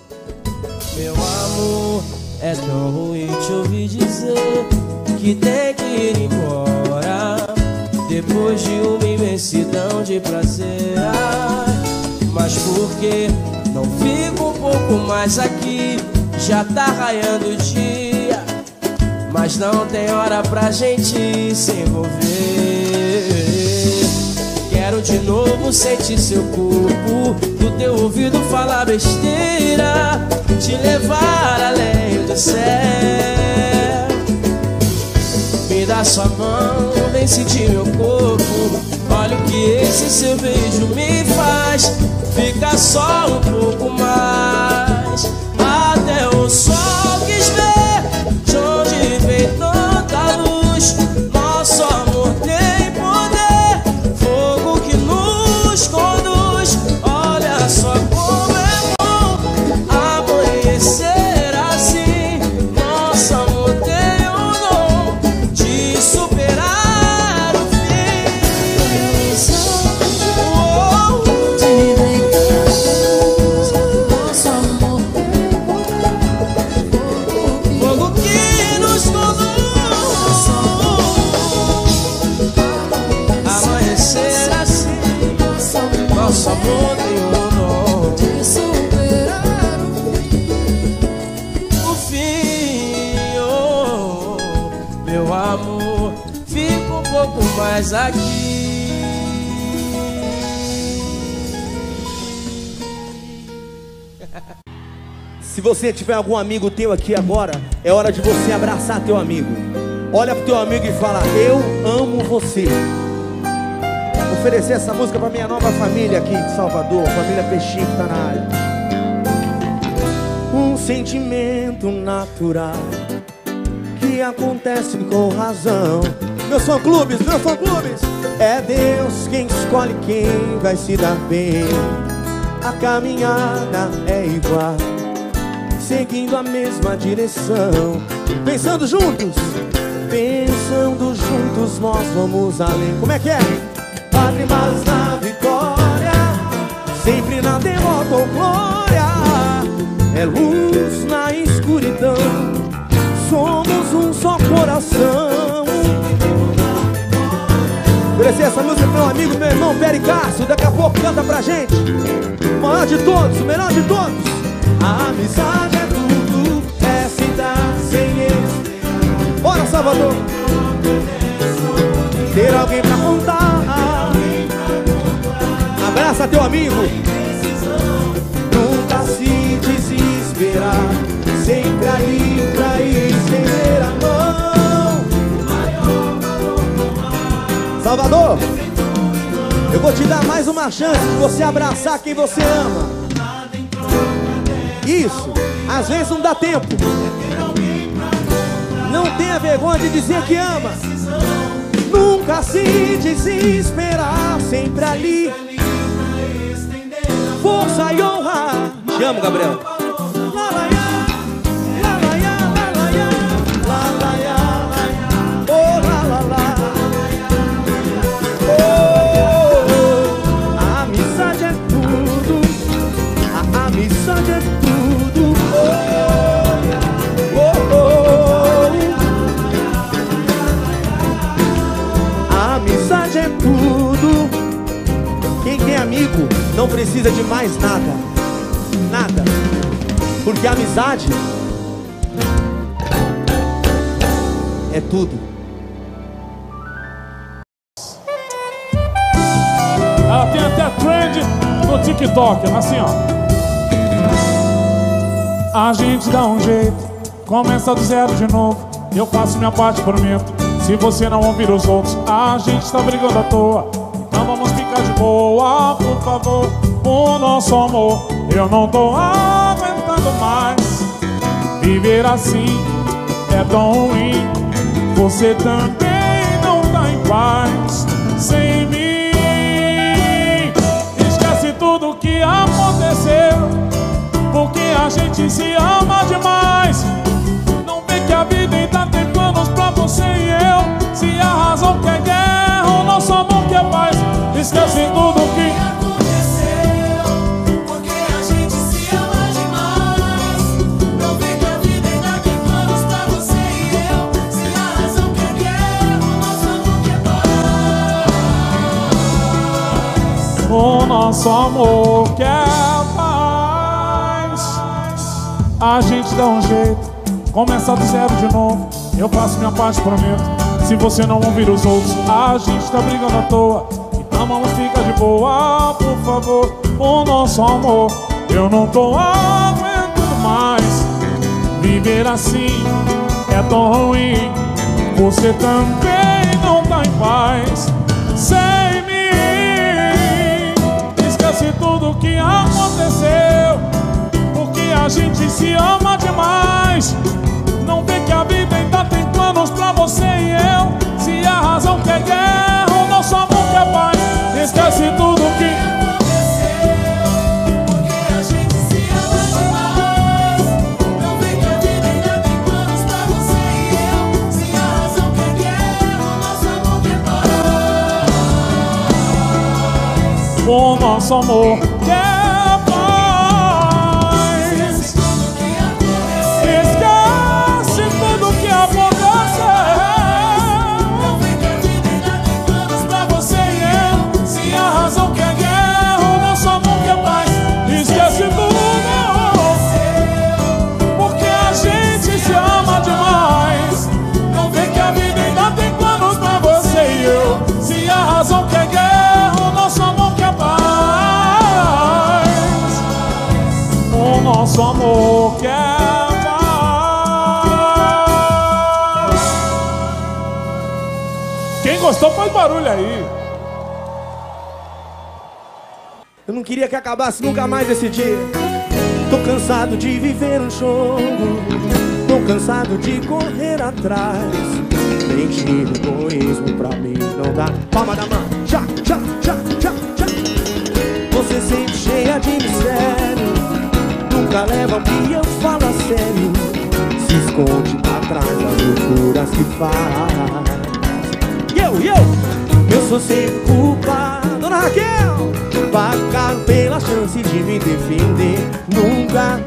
Meu amor, é tão ruim te ouvir dizer que tem que ir embora depois de uma imensidão de prazer. Mas por que não fica um pouco mais aqui? Já tá raiando o dia, mas não tem hora pra gente se envolver. Quero de novo sentir seu corpo, do teu ouvido falar besteira, te levar além do céu. Me dá sua mão, vem sentir meu corpo. Olha o que esse seu beijo me faz. Fica só um pouco mais, até o sol quis ver de onde vem tanta luz. Nosso amor tem poder, fogo que nos conduz. Olha só como é bom amanhecer assim. Nosso amor tem o dom de superar o fim. Fogo que nos conduz. Amanhecer assim. Nosso amor tem o dom de superar o fim. Oh, meu amor, fica um pouco mais aqui. Se você tiver algum amigo teu aqui agora, é hora de você abraçar teu amigo. Olha pro teu amigo e fala: eu amo você. Oferecer essa música pra minha nova família aqui de Salvador, família Peixinho que tá na área. Um sentimento natural que acontece com razão. Meus fã-clubes, meus fã-clubes. É Deus quem escolhe quem vai se dar bem. A caminhada é igual, seguindo a mesma direção. Pensando juntos nós vamos além. Como é que é? Lágrimas na vitória, sempre na derrota ou glória. É luz na escuridão, somos um só coração. Oferecer essa música pro meu amigo, meu irmão Peri Cássio. Daqui a pouco canta pra gente. O maior de todos, o melhor de todos. A amizade é tudo, é sem dar, sem esperar. Bora, Salvador! Ter alguém pra contar. Abraça teu amigo. Nunca se desesperar, sempre ali pra estender a mão. Salvador, eu vou te dar mais uma chance de você abraçar quem você ama. Isso, às vezes não dá tempo. Não tenha vergonha de dizer que ama. Nunca se desesperar, sempre ali. Força e honra. Te amo, Gabriel. A amizade é tudo. A amizade é tudo. A amizade é tudo. Quem tem amigo não precisa de mais nada. Nada. Porque a amizade é tudo. Ela tem até trend no TikTok, assim ó. A gente dá um jeito, começa do zero de novo. Eu faço minha parte, prometo. Se você não ouvir os outros, a gente tá brigando à toa. Então vamos ficar de boa, por favor. O nosso amor, eu não tô aguentando mais. Viver assim é tão ruim. Você também não tá em paz sem mim. Esquece tudo que aconteceu, porque a gente se ama demais. Não vê que a vida ainda tem planos pra você e eu. Se a razão quer guerra, o nosso amor quer paz. Esquece tudo que aconteceu, porque a gente se ama demais. nosso amor quer paz. A gente dá um jeito, começa do zero de novo. Eu faço minha parte, prometo. Se você não ouvir os outros, a gente tá brigando à toa. Então vamos ficar de boa, por favor. O nosso amor, eu não tô aguentando mais. Viver assim é tão ruim. Você também não tá em paz sem mim. Esquece tudo que aconteceu, porque a gente se ama demais. Não vê que a vida ainda tem planos pra você e eu. Se a razão quer guerra, o nosso amor quer paz. Esquece tudo que aconteceu, porque a gente se ama demais. Não vê que a vida ainda tem planos pra você e eu. Se a razão quer guerra, o nosso amor quer paz. o nosso amor quer paz. Esquece tudo que aconteceu. Não vê que a vida ainda tem planos pra você e eu. Se a razão quer guerra, o nosso amor quer paz. Esquece tudo, porque a gente se ama demais. Não vê que a vida ainda tem planos pra você e eu. Se a razão quer guerra, o nosso amor quer paz. O nosso amor quer paz. Quem gostou faz barulho aí. Eu não queria que acabasse nunca mais esse dia. Tô cansado de viver um jogo. Tô cansado de correr atrás. Mentir, egoísmo pra mim não dá. Palma da mão, já, já, já, já, já. Você sempre cheia de mistério. Nunca leva o que eu falo a sério. Se esconde atrás das loucuras que faz. Eu sou sempre culpado, Dona Raquel. Pagaram pela chance de me defender. Nunca.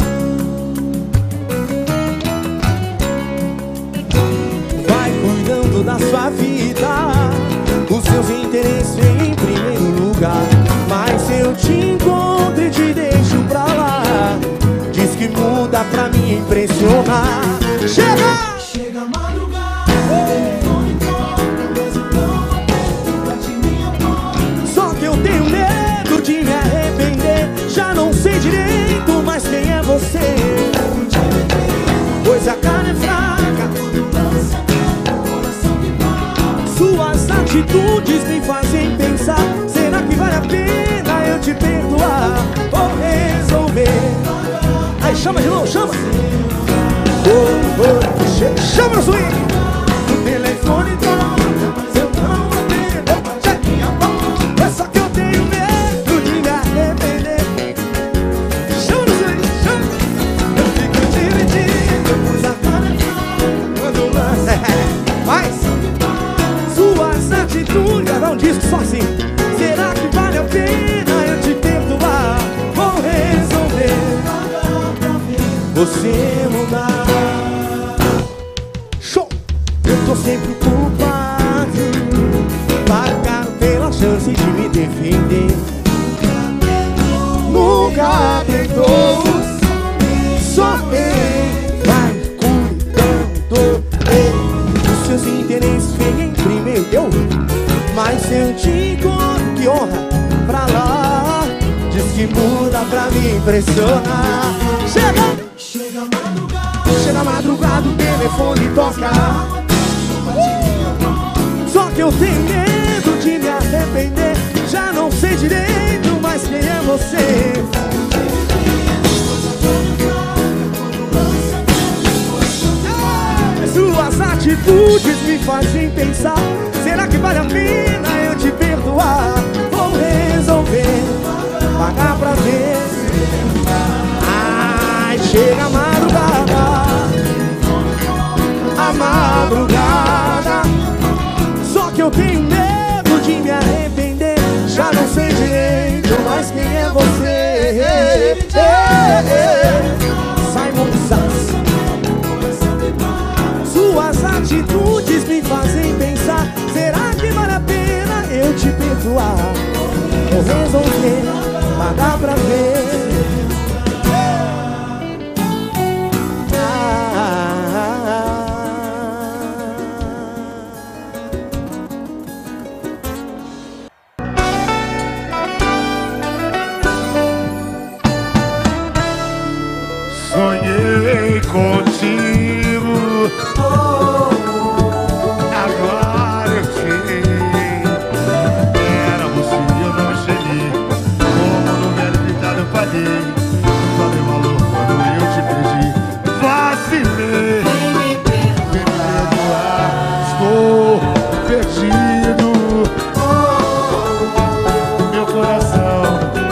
Vai cuidando da sua vida, os seus interesses em primeiro lugar. Mas se eu te encontro e te deixo pra lá, diz que muda pra me impressionar. Chega! Chega a madrugada, telefone toca, mas eu não atendo, bate minha porta. Só que eu tenho medo de me arrepender. Já não sei direito mais quem é você. Pois a carne é fraca, suas atitudes me fazem pensar. Será que vale a pena eu te perdoar ou resolver? Aí chama de novo, chama. Chama no swing. O telefone toca, mas eu não atendo. É só que eu tenho medo de me arrepender. Chama no swing, chama. Eu fico dividido, pois a cara é fraca quando lança. Mas suas atitudes, gravar um disco só assim. Será que vale a pena eu te perdoar? Vou resolver você mudar. Show! Eu tô sempre culpado. Pagaram pela chance de me defender. Nunca tentou. Só ele vai cuidando dos seus interesses, vem em primeiro. Mas se eu te encontro, que honra pra lá, diz que muda pra me impressionar. Chega! Chega a madrugada, Chega a madrugada, o telefone toca. Só que eu tenho medo de me arrepender. Já não sei direito mais quem é você. Suas atitudes me fazem pensar. Será que vale a pena eu te perdoar? Vou resolver pagar pra ver. Ai, chega a madrugada, só que eu tenho medo de me arrepender. Já não sei direito mais quem é você. Simon Says. Suas atitudes me fazem pensar. Será que vale a pena eu te perdoar? Vou resolver dá pra ver. Sonhei contigo, agora eu sei. Era você e eu não cheguei. Como no velho ditado eu falei, só deu valor quando eu te perdi. Vacilei, vem me perdoar. Estou perdido. Meu coração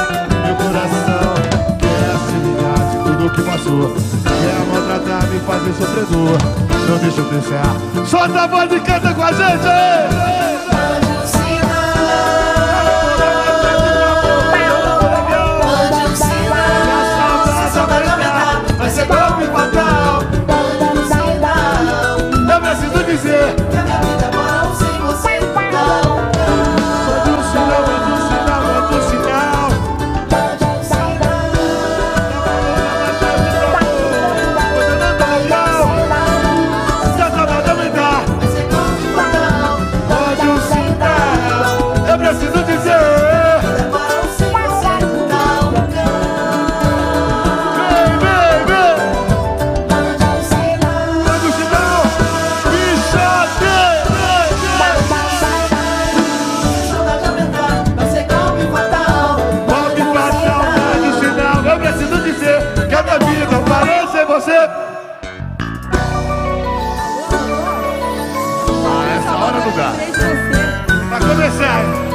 quer se vingar de tudo que passou. Quer maltratar, me fazer sofredor. Não deixa eu pensar. Solta a voz e canta com a gente aí! Vai ser golpe fatal. Eu preciso dizer. Que a minha vida mora sem você. Manda um sinal, manda um sinal, manda um sinal. Já tá nada aumentar. Vai ser golpe fatal. Mande um sinal. Eu preciso dizer. Mora sem você. Vem, vem, vem. Manda um sinal. Bichote. Vai ser golpe fatal. Golpe fatal, mande um sinal. Eu preciso dizer que a minha vida parou sem você. Essa hora não dá. Pra começar,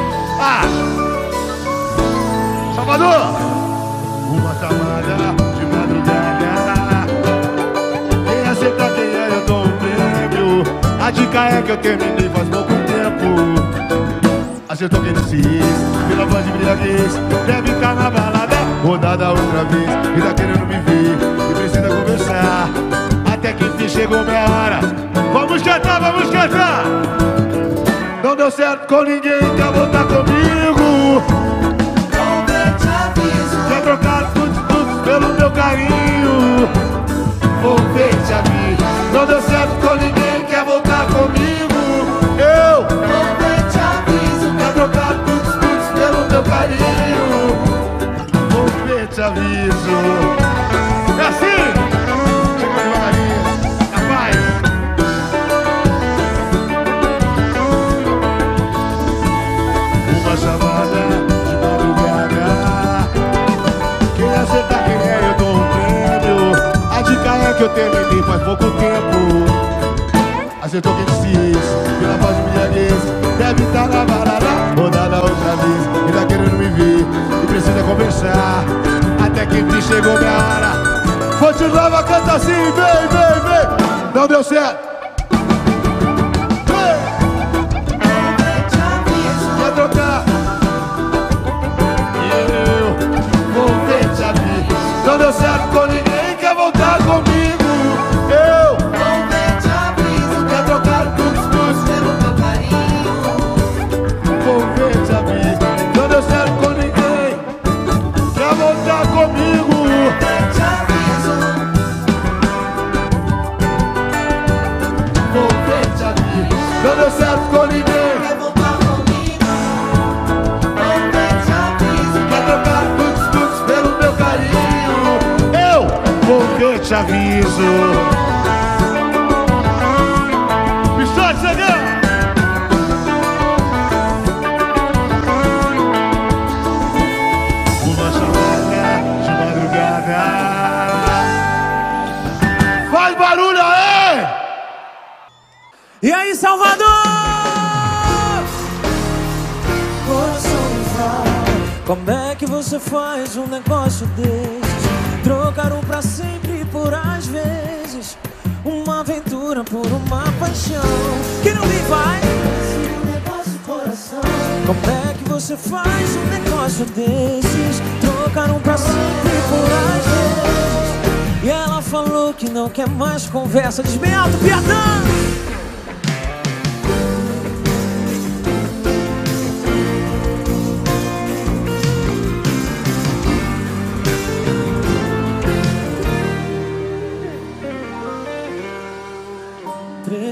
Salvador! Uma chamada de madrugada. Quem acertar quem é, eu dou um prêmio. A dica é que eu terminei faz pouco tempo. Acertou quem disse isso, pela voz de embriaguez. Deve estar na balada, rodada outra vez. E tá querendo me ver, e precisa conversar. Até que enfim chegou minha hora. Vamos cantar, vamos cantar! Não deu certo com ninguém, quer voltar comigo. Te aviso. Quer trocar tudo pelo meu carinho. Vou ver, te aviso. Não deu certo com ninguém, quer voltar comigo. Eu Te aviso. quer trocar tudo pelo meu carinho. Vou ver, te aviso. É assim? Chega devagarinho, rapaz. Uma chamada de madrugada. Quem acertar quem é, eu dou um prêmio. A dica é que eu terminei faz pouco tempo. Acertou quem disse isso, pela voz de embriaguez. Deve estar na balada, rodada outra vez. E tá querendo me ver, e precisa conversar. Até que enfim chegou minha hora. Continuava a cantar assim, vem, vem, vem. Não deu certo. Vem. Te aviso. Quer trocar? Eu vou ver, te aviso. Não deu certo com ninguém, quer voltar comigo. Eu Te aviso. quer trocar tudo Pelo meu carinho. vou ver, te aviso. Não deu certo com ninguém, quer voltar comigo. Te aviso. Vou ver, te aviso. Não deu certo com ninguém, Quer voltar comigo? Te aviso. quer trocar tudo pelo meu carinho. Eu vou ver, te aviso. Bichote, chegou! Uma chamada de madrugada. Faz barulho aí! E aí, Salvador? Coração me fala. Como é que você faz um negócio desses? Trocar um pra sempre por às vezes. Uma aventura por uma paixão que não me vai. Como é que você faz um negócio desses? Trocar um pra sempre por às vezes. E ela falou que não quer mais conversa. Diz bem alto, piadão!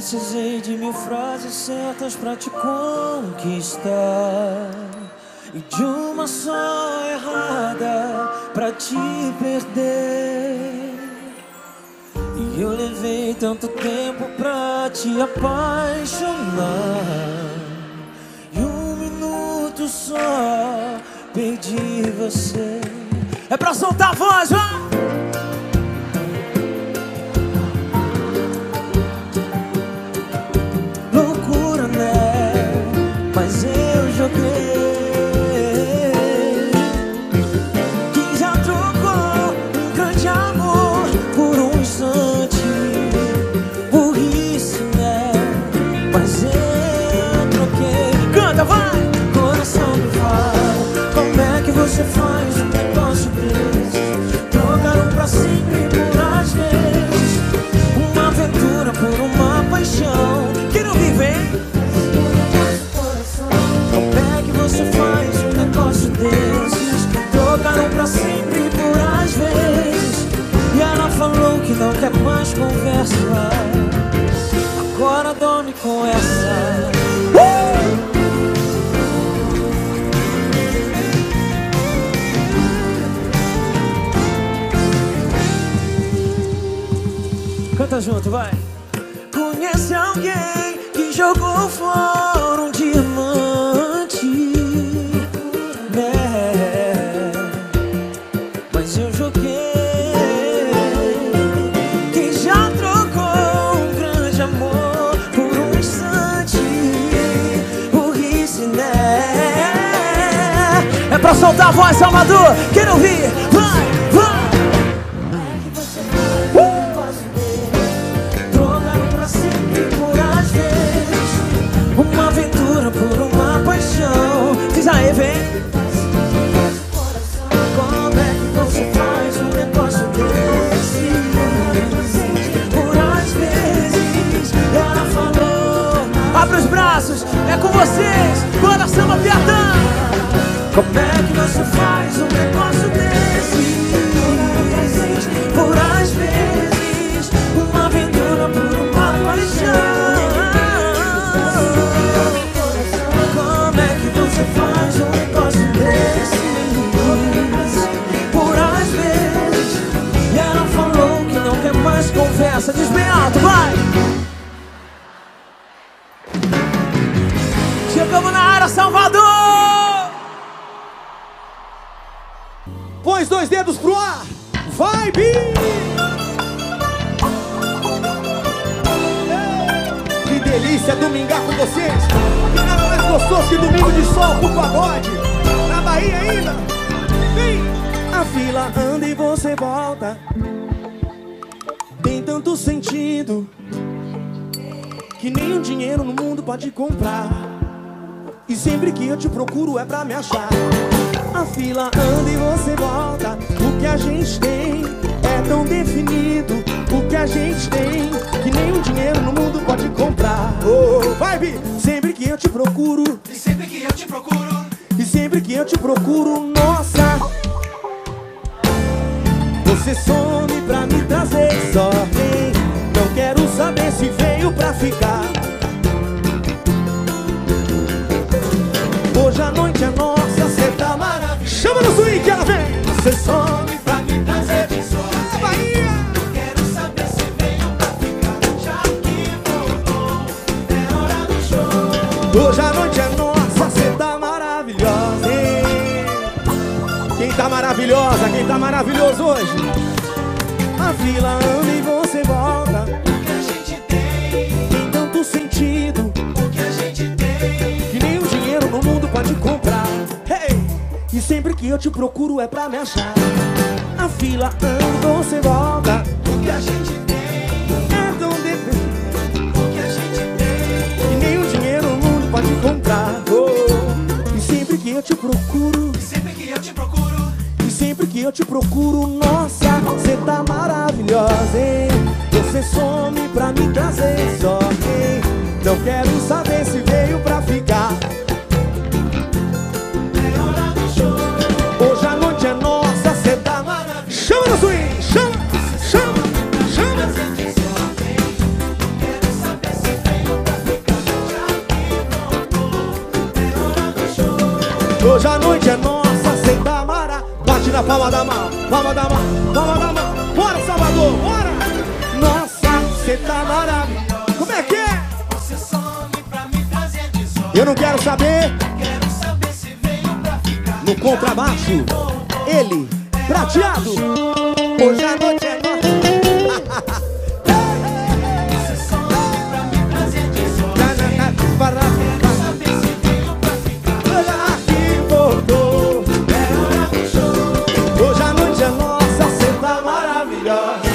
Precisei de 1000 frases certas pra te conquistar e de uma só errada pra te perder. E eu levei tanto tempo pra te apaixonar e 1 minuto só perdi você. É pra soltar a voz, vai! Loucura, né? Mas eu joguei. Que já trocou um grande amor por um instante. Burrice, né? Mas eu troquei. Canta, vai! Coração me fala, como é que você faz um negócio desse? Trocaram pra sempre por às vezes. Uma aventura por uma paixão. Que não vive, hein? Como é que você faz um negócio desses? Trocaram pra sempre por às vezes. E ela falou que não quer mais conversa. Agora dorme com essa. Canta junto, vai. Conhece alguém que jogou fora um diamante, né? Mas eu joguei. Que já trocou um grande amor por um instante. Burrice, né? É pra soltar a voz, Salvador. Quero ouvir, vai, vai. Uma aventura por uma paixão. Diz aí, vem. Como é que você faz um negócio desse? Por às vezes ela falou. Abre os braços, é com vocês. Bora samba piatã. Como é que você faz um negócio desse? Por às vezes uma aventura por uma paixão. Você faz um negócio desse por às vezes. E ela falou que não quer mais conversa. Diz bem alto, vai! Chegamos na área, Salvador! Põe os 2 dedos pro ar. Vai, Bi! Que delícia domingar com vocês. Que nada mais gostoso que domingo de sol pro pagode. Na Bahia ainda. Vem! A fila anda e você volta. Tem tanto sentido que nenhum dinheiro no mundo pode comprar. E sempre que eu te procuro é pra me achar. A fila anda e você volta. O que a gente tem é tão definido. O que a gente tem que nenhum dinheiro no mundo pode comprar. Oh, vai, Bi! Sempre que eu te procuro. E sempre que eu te procuro. E sempre que eu te procuro, nossa, você some pra me trazer sorte. Não quero saber se veio pra ficar. Hoje a noite é nossa, cê tá maravilhosa. Chama no swing que ela vem. Você some pra me trazer de sorte. Bahia! Não quero saber se veio pra ficar. Já que voltou, é hora do show. Hoje a noite é nossa, cê tá maravilhosa, hein? Quem tá maravilhosa, quem tá maravilhoso hoje? A fila anda e você volta. O que a gente tem Tanto sentido o que a gente tem. que nenhum dinheiro no mundo pode comprar. Hey! E sempre que eu te procuro é pra me achar. A fila anda e você volta. O que a gente tem É tão dependente o que a gente tem. que nenhum dinheiro no mundo pode comprar. Oh! E sempre que eu te procuro, E sempre que eu te procuro. e sempre que eu te procuro, nossa, você tá maravilhosa, hein? Você some pra me trazer sorte. Não quero saber se veio pra ficar. É hora do show. Hoje a noite é nossa, você tá maravilhosa. Chama no swing, chama, chama, chama. Quero saber se Hoje a noite é nossa, senta amará. Bate na palma da mão, palma da mão, palma da mão. Bora, Salvador, bora! Nossa, cê tá maravilhosa. Como é que é? Você some pra me trazer desordem. Eu não quero saber. Quero saber se veio pra ficar. No contrabaixo, ele, prateado. Hoje a noite é nossa. Você some pra me trazer desordem. Quero saber se veio pra ficar. Olha aqui, voltou. É hora do show. Hoje a noite é nossa, cê tá maravilhosa.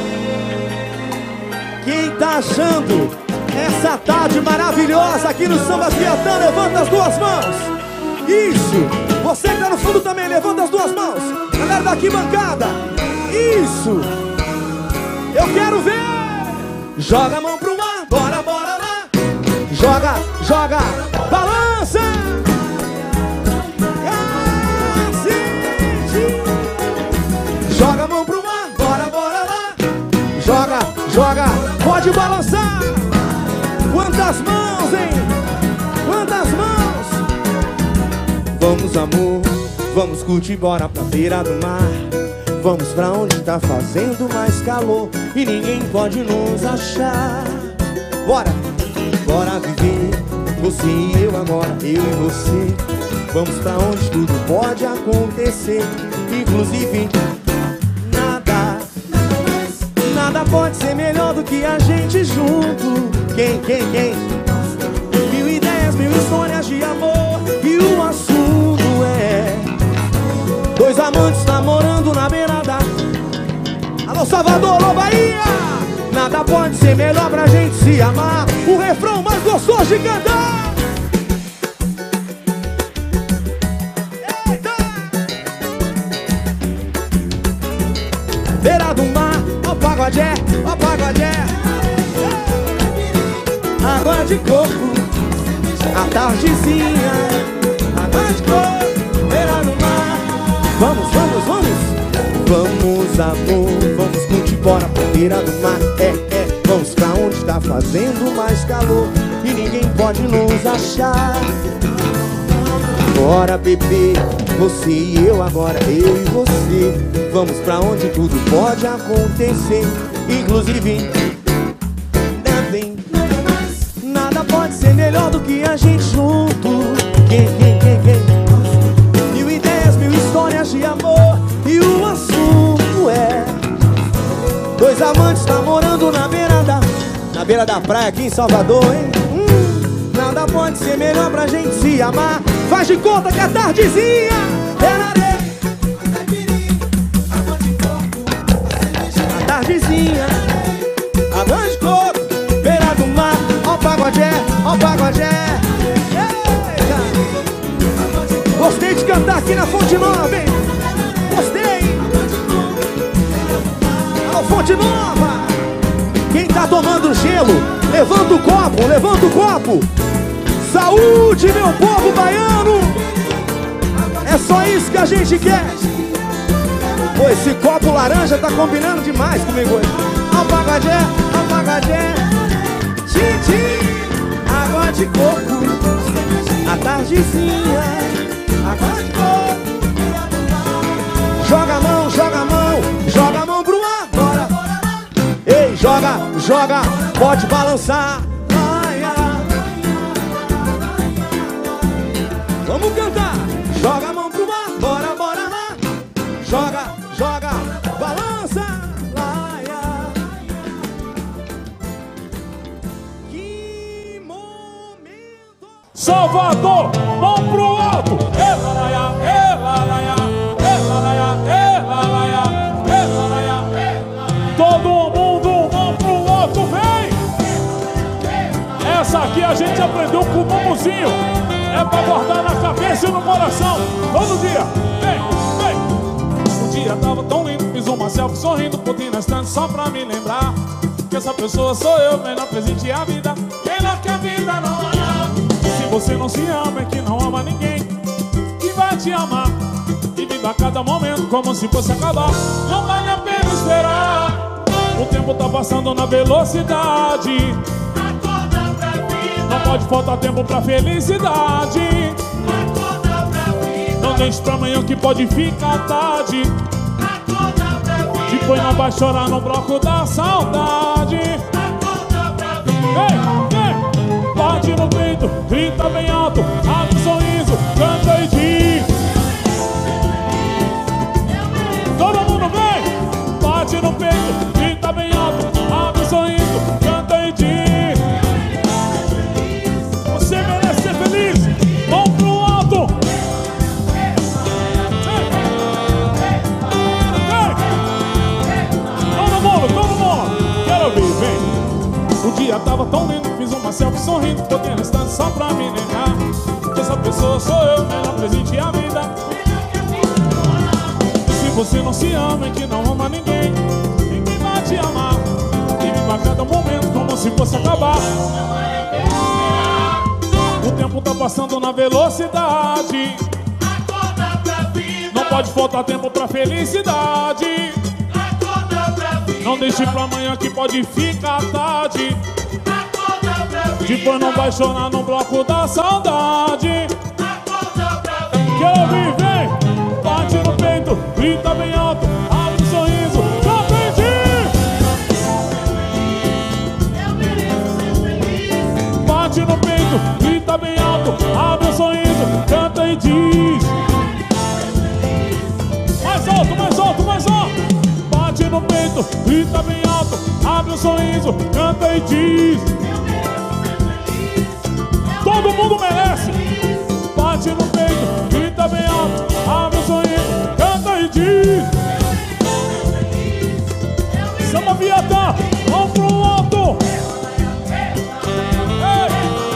Quem tá achando essa tarde maravilhosa aqui no Samba Piatã, levanta as duas mãos. Isso. Você que tá no fundo também, levanta as duas mãos. Galera da arquibancada. Isso. Eu quero ver. Joga a mão pro ar, bora, bora lá. Joga, joga, balança. Joga a mão pro ar, bora, bora lá. Joga, joga, pode balançar. Quantas mãos, hein? Quantas mãos? Vamos, amor, vamos curtir, bora pra beira do mar. Vamos pra onde tá fazendo mais calor e ninguém pode nos achar. Bora, bora viver, você e eu agora, eu e você. Vamos pra onde tudo pode acontecer, inclusive nada pode ser melhor do que a gente junto. Quem? 1000 ideias, 1000 histórias de amor. E o assunto é dois amantes namorando na beirada. Alô Salvador, alô Bahia. Nada pode ser melhor pra gente se amar. O refrão mais gostoso de cantar. Eita! Beira do mar, ó pagodé, ó pagodé. Água de coco, a tardezinha. Água de coco, beira do mar. Vamos, vamos, vamos. Vamos, amor, vamos curtir, bora pra beira do mar. Vamos pra onde tá fazendo mais calor e ninguém pode nos achar. Bora, bebê, você e eu agora, eu e você. Vamos pra onde tudo pode acontecer, inclusive nada pode ser melhor do que a gente junto. Quem? 1000 ideias, 1000 histórias de amor. E o assunto é dois amantes namorando na beira da praia aqui em Salvador, hein? Nada pode ser melhor pra gente se amar. Faz de conta que a tardezinha é na areia. A tardezinha, água de coco, beira do mar. Ó pagodé, ó pagodé. Eita! Gostei de cantar aqui na Fonte Nova, hein? Gostei. Alô, Fonte Nova. Quem tá tomando gelo, levanta o copo, levanta o copo. Saúde, meu povo baiano. É só isso que a gente quer. Pô, esse copo laranja tá combinando demais comigo hoje. Ó pagodé, ó pagodé. Titi, água de coco, a tardezinha. Água de coco. Joga a mão, joga a mão, joga a mão pro ar, bora. Ei, joga, joga, pode balançar. Ai, ai. Vamos cantar. Joga a mão pro ar, bora, bora lá. Joga, joga, balança. Ai, ai. Que momento. Salvador, mão pro alto. Elalaia, elalaia, elalaia, elalaia, elalaia. Todo mundo, mão pro alto, vem. Essa aqui a gente aprendeu com o Mumuzinho. É pra guardar na cabeça e no coração todo dia. Vem, vem. Um dia tava tão lindo, fiz uma selfie sorrindo, botei na estante só pra me lembrar que essa pessoa sou eu, melhor presente é a vida, melhor que a vida não há. Se você não se ama, é que não ama ninguém que vai te amar. E viva cada momento como se fosse acabar. Não vale a pena esperar. O tempo tá passando na velocidade. Não pode faltar tempo pra felicidade. Acorda pra vida. deixe pra amanhã que pode ficar tarde. Acorda pra vida. Depois não vai chorar no bloco da saudade. Acorda pra vida. Ei, bate no peito, grita bem alto, abre um sorriso, canta e diz. Todo mundo vem, bate no peito, grita bem alto, abre um sorriso, canta e diz. Você merece ser feliz, mão pro alto. Todo mundo, quero ouvir, vem. O dia tava tão lindo, fiz uma selfie sorrindo, botei no stand só pra me negar. Que essa pessoa sou eu, melhor presente a vida. Se você não se ama e que não ama ninguém, ninguém vai te amar. E viva a cada momento como se fosse acabar. O tempo tá passando na velocidade. Acorda pra vida. Não pode faltar tempo pra felicidade. Acorda pra vida. Não deixe pra amanhã que pode ficar tarde. Acorda pra vida. Depois não vai chorar no bloco da saudade. Acorda pra vida. Quero ouvir, vem, bate no peito, grita bem alto, abre um sorriso, canta e diz. Eu mereço ser feliz. Bate no peito, grita bem alto, abre um sorriso, canta e diz. Mais alto, mais alto, mais alto. Bate no peito, grita bem alto, abre um sorriso, canta e diz. Todo mundo merece. Bate no peito, grita bem alto, abre um sorriso, canta e diz. Samba Vietã, mão pro alto. Ei,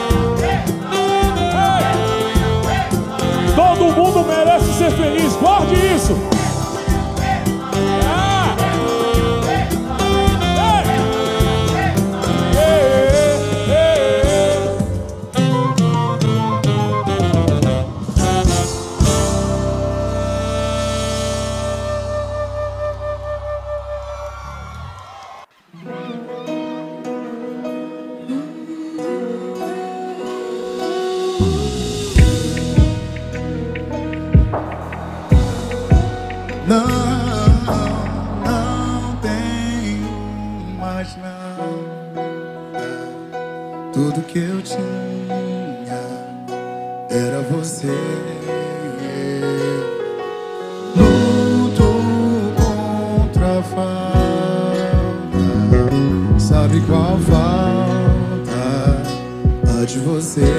ei. Todo mundo merece ser feliz, guarde isso. Não tem mais nada. Tudo que eu tinha era você. Luto contra a falta. Sabe qual falta? A de você.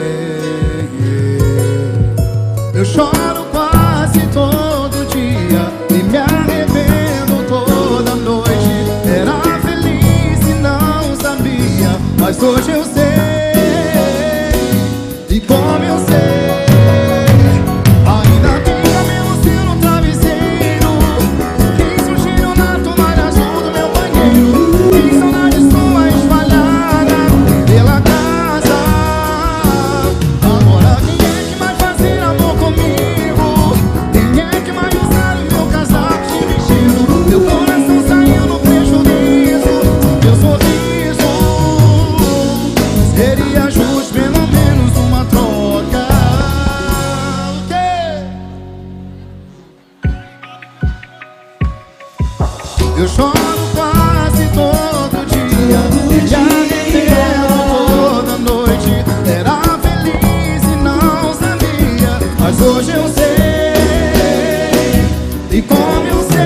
Eu choro quase todo dia e me arrependo toda noite. Era feliz e não sabia, mas hoje eu sei. E como eu sei, ainda tem cabelo seu no travesseiro. Quis um cheiro na toalha azul do meu banheiro. Que saudade sua espalhada pela casa. Agora quem é que vai fazer amor comigo? Quem é que vai usar o meu casaco de vestido? Meu coração saiu no prejuízo. Meu sorriso seria justo, pelo menos uma troca. O quê? Eu choro quase todo dia e me arrependo toda noite. Era feliz e não sabia, mas hoje eu sei. E como eu sei,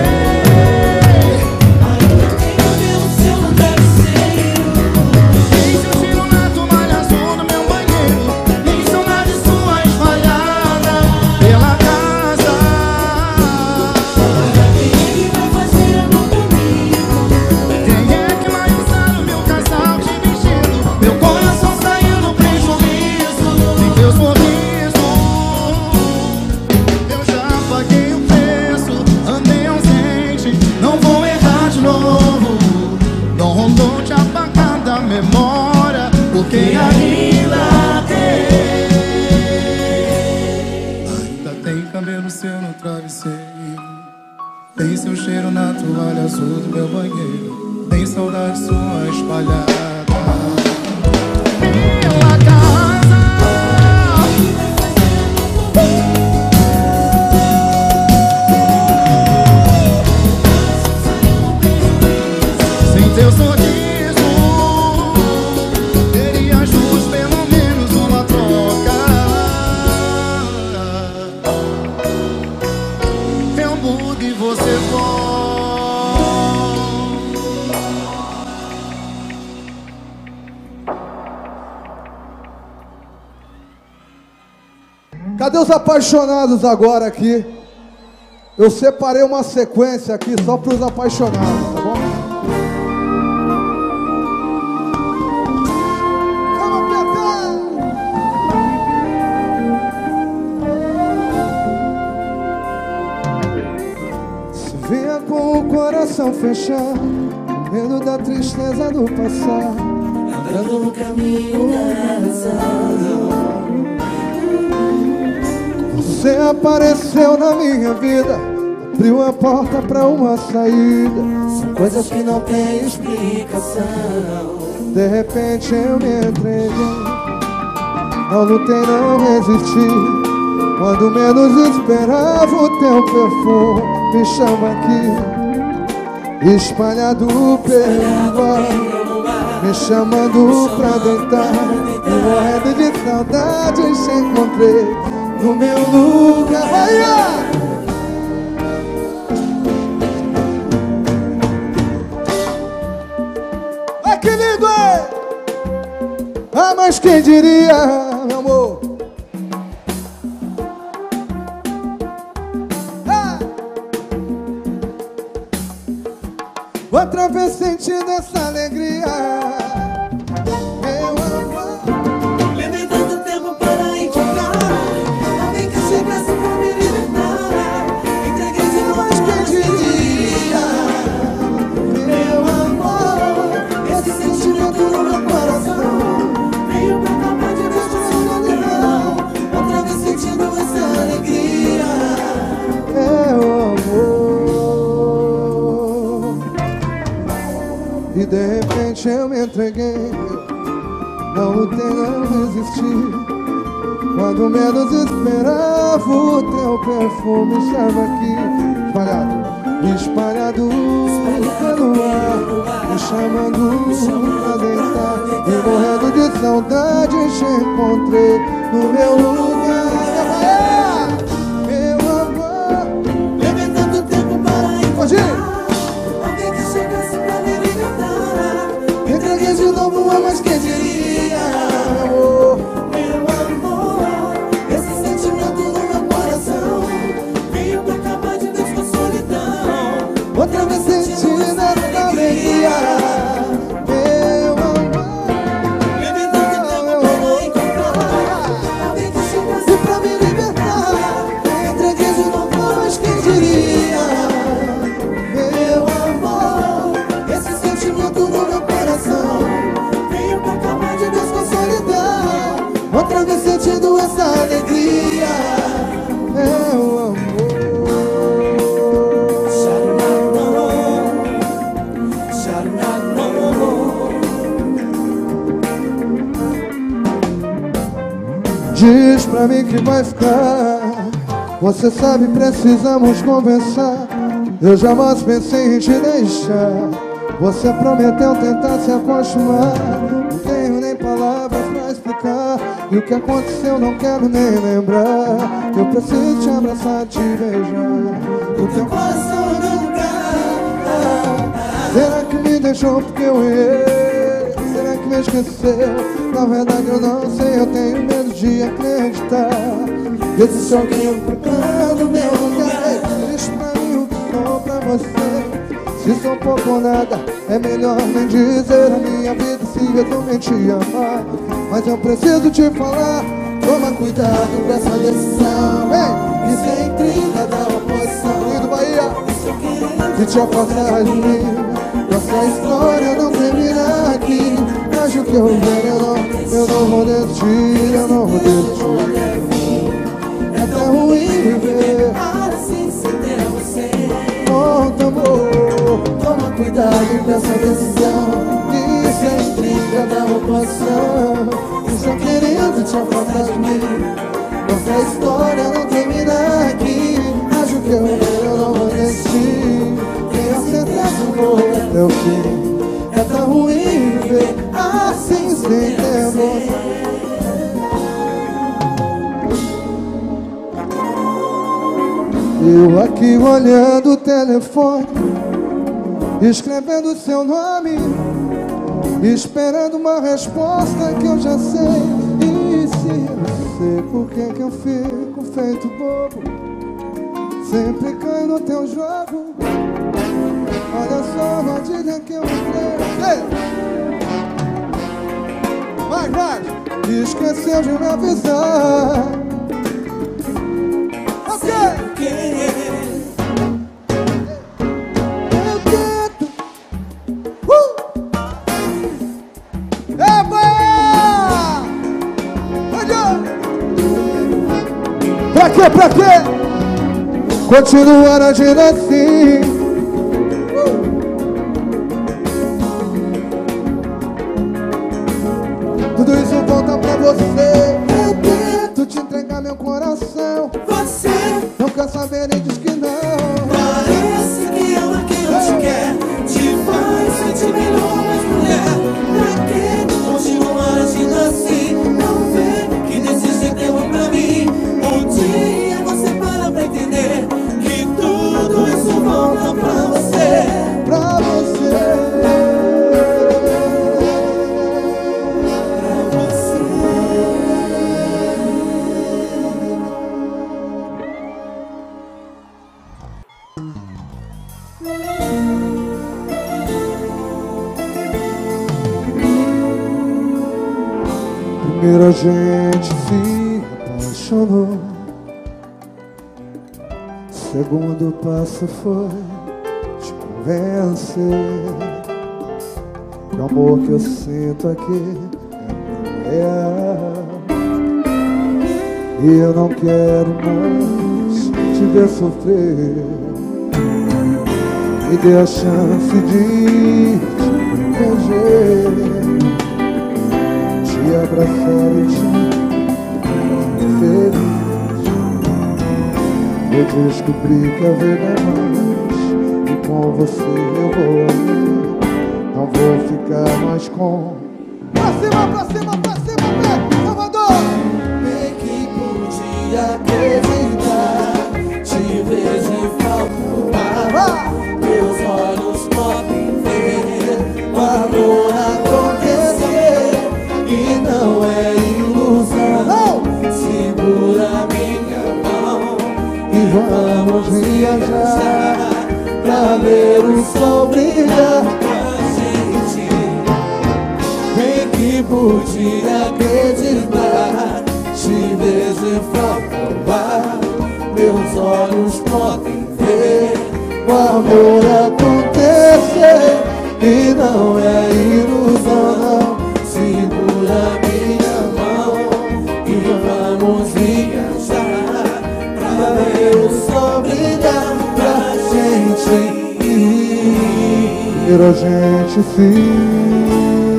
tem seu cheiro na toalha azul do meu banheiro. Tem saudade sua espalhada pela casa. Quem é que vai fazer amor comigo? Quem é que vai usar o meu casaco de vestido? Meu coração saiu no prejuízo e teu sorriso. Eu já paguei o preço, andei ausente, não vou errar de novo. Não rolou te apagar da memória, porque ainda tem. Ainda tem cabelo seu no travesseiro. Tem seu cheiro na toalha azul do meu banheiro. Tem saudade sua espalhada pela casa. Sem teu sorriso, teria justo pelo menos uma troca. Eu mudo e você volta. Cadê os apaixonados agora aqui? Eu separei uma sequência aqui só para os apaixonados, tá bom? Se vier com o coração fechado, com medo da tristeza do passado, Andando no caminho da razão. você apareceu na minha vida, abriu a porta pra uma saída. São coisas que não têm explicação. De repente eu me entreguei, não lutei, não resisti. Quando menos esperava o teu perfume me chama aqui, espalhado pelo ar, me chamando pra deitar. E morrendo de saudade te encontrei no meu lugar. Vai! Ai, que lindo, é! Ah, mas quem diria, meu amor? Ah! Outra vez sentindo essa alegria, meu amor. Levei tanto tempo para encontrar alguém que chegasse pra me libertar. Entreguei de novo, mas quem diria, meu amor, esse sentimento no meu coração veio pra acabar de vez com solidão. Outra vez sentindo essa alegria, Meu amor. E de repente eu me entreguei, não lutei, não resisti. Quando menos esperava o teu perfume estava aqui, espalhado pelo ar, me chamando pra deitar. E morrendo de saudade te encontrei no meu lugar. Meu amor. levei tanto tempo para Pode ir. encontrar alguém que chegasse pra me libertar. Entreguei de novo, mas quem diria, amor. Meu amor, esse sentimento no meu coração veio pra acabar de vez com a solidão. Outra vez sentindo essa alegria, meu amor. Levei tanto tempo para encontrar alguém que chegasse E pra me libertar, entreguei de novo, mas quem diria, meu amor, esse sentimento no meu coração veio pra acabar de vez com a solidão. outra vez sentindo essa alegria, meu amor. Diz pra mim que vai ficar. Você sabe, precisamos conversar. Eu jamais pensei em te deixar. Você prometeu tentar se acostumar. Não tenho nem palavras pra explicar. E o que aconteceu não quero nem lembrar. Eu preciso te abraçar, te beijar. O teu coração é meu lugar. Será que me deixou porque eu errei? Será que me esqueceu? Na verdade eu não sei, eu tenho medo de acreditar. Existe alguém ocupando meu lugar. Diz pra mim o que sou pra você. Se sou pouco ou nada, é melhor nem dizer. A minha vida se resume em te amar. Mas eu preciso te falar, toma cuidado com essa decisão. Vem! E sem trinta da oposição. Lindo Bahia! Se te afastar de mim, nossa história não termina aqui. Acho que eu ver, eu não vou desistir, eu não vou desistir. É tão ruim viver. Assim se der você, Oh, amor, toma cuidado com essa decisão. isso é intriga da oposição. Estou querendo te afastar de mim. Nossa história não termina aqui. Acho que eu não vou desistir. Tenho certeza que vou até o fim. É tão ruim ver assim sem tempo. Eu aqui olhando o telefone, escrevendo seu nome, esperando uma resposta que eu já sei. E se eu sei por que eu fico feito bobo, sempre caio no teu jogo. Olha só a armadilha que eu entrei. Vai! Esqueceu de me avisar. Ok! Eu tento. Eba! Olha! Pra quê? Continuar agindo assim. Tudo isso volta pra você. Eu tento te entregar meu coração. Você não quer saber nem diz que não. parece que ama quem não te quer, te faz sentir melhor, mas mulher, pra que continuar agindo assim? Não vê que desse jeito é ruim pra mim. Um dia você para pra entender que tudo isso volta pra você. Pra você. Primeiro a gente se apaixonou, segundo passo foi te convencer que o amor que eu sinto aqui é real. E eu não quero mais te ver sofrer. Me dê a chance de te proteger, te abraçar e te feliz. Eu descobri que a vida é mais, e com você eu vou ali. Não vou ficar mais com. Pra cima, pé, Salvador! Bem que podia acreditar, te vejo em falta. Meus olhos podem ver o amor acontecer, e não é ilusão. Segura minha mão E vamos viajar pra ver o sol brilhar pra gente. Bem que podia acreditar, te vejo em falta. Meus olhos podem ver o amor acontecer, e não é ilusão, não. Segura minha mão e vamos viajar pra ver o sol brilhar pra gente. primeiro a gente se.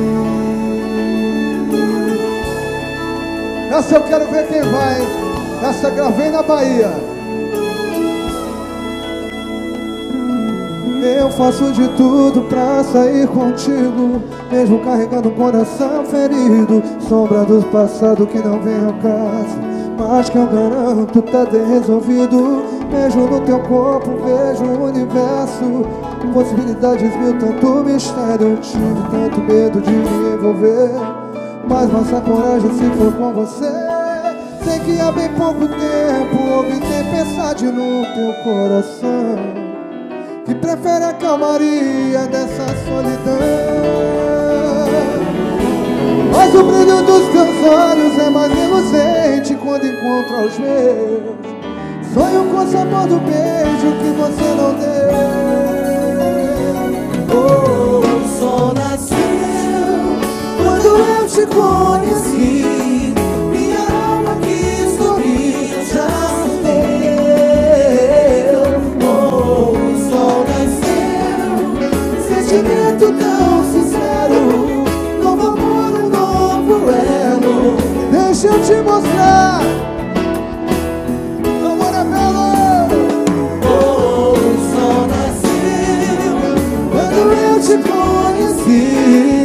Essa eu quero ver quem vai. Essa gravei na Bahia. Eu faço de tudo pra sair contigo, mesmo carregando o coração ferido, sombra do passado que não vem ao caso, mas que eu garanto tá resolvido. Beijo no teu corpo, vejo o universo, possibilidades mil, tanto mistério. Eu tive tanto medo de me envolver, mas nossa coragem se foi com você. Sei que há bem pouco tempo houve tempestade no teu coração, que prefere a calmaria dessa solidão. Mas o brilho dos teus olhos é mais reluzente quando encontro os meus. Sonho com o sabor do beijo que você não deu. Oh, o sol nasceu quando eu te conheci. Minha alma quis sorrir, eu já sentimento tão sincero, novo amor, um novo elo. Deixa eu te mostrar. Amor é belo. Oh, o sol nasceu quando eu te conheci,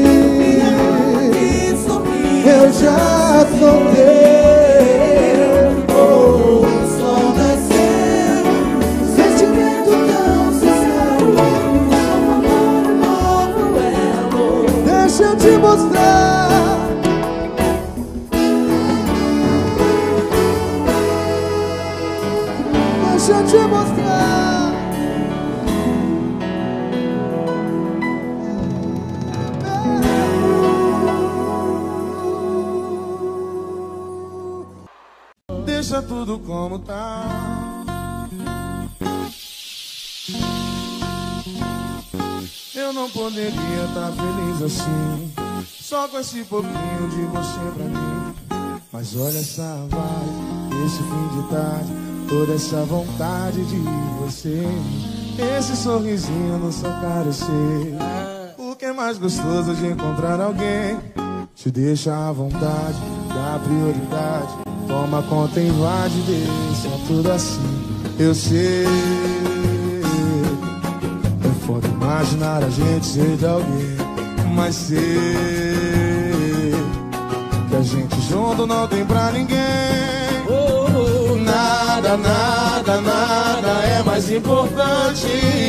eu já sou teu. O sol nasceu, sentimento tão sincero, um novo elo. Deixa eu te mostrar. Deixa eu te mostrar. Deixa tudo como tá. Eu não poderia estar feliz assim, só com esse pouquinho de você pra mim. Mas olha essa vibe, esse fim de tarde, toda essa vontade de você, esse sorrisinho no seu cara, eu sei. O que é mais gostoso de encontrar alguém, te deixa à vontade, dá prioridade, toma conta, invade, deixa tudo assim. Eu sei, é foda imaginar a gente ser de alguém, mas sei que a gente junto não tem pra ninguém. Nada, nada, nada é mais importante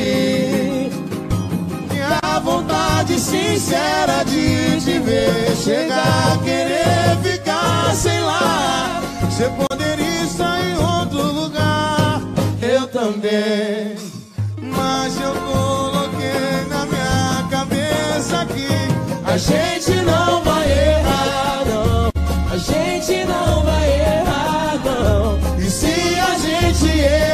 que a vontade sincera de te ver chegar a querer ficar, sei lá. Você poderia estar em outro lugar, eu também, mas eu coloquei na minha cabeça que a gente não vai errar, não. A gente não vai errar, não. E se a gente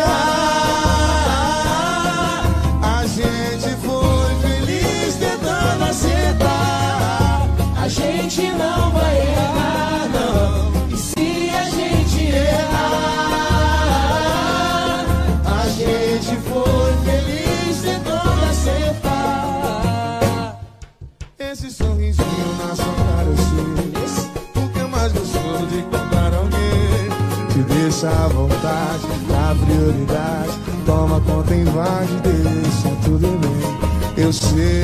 errar, a gente foi feliz tentando acertar. A gente não vai errar, não. E se a gente errar, a gente foi feliz tentando acertar. Esse sorrisinho na sua cara, eu sei. O que é mais gostoso de encontrar alguém, te deixa à vontade, dá prioridade, toma conta, invade, deixa tudo bem. Eu sei,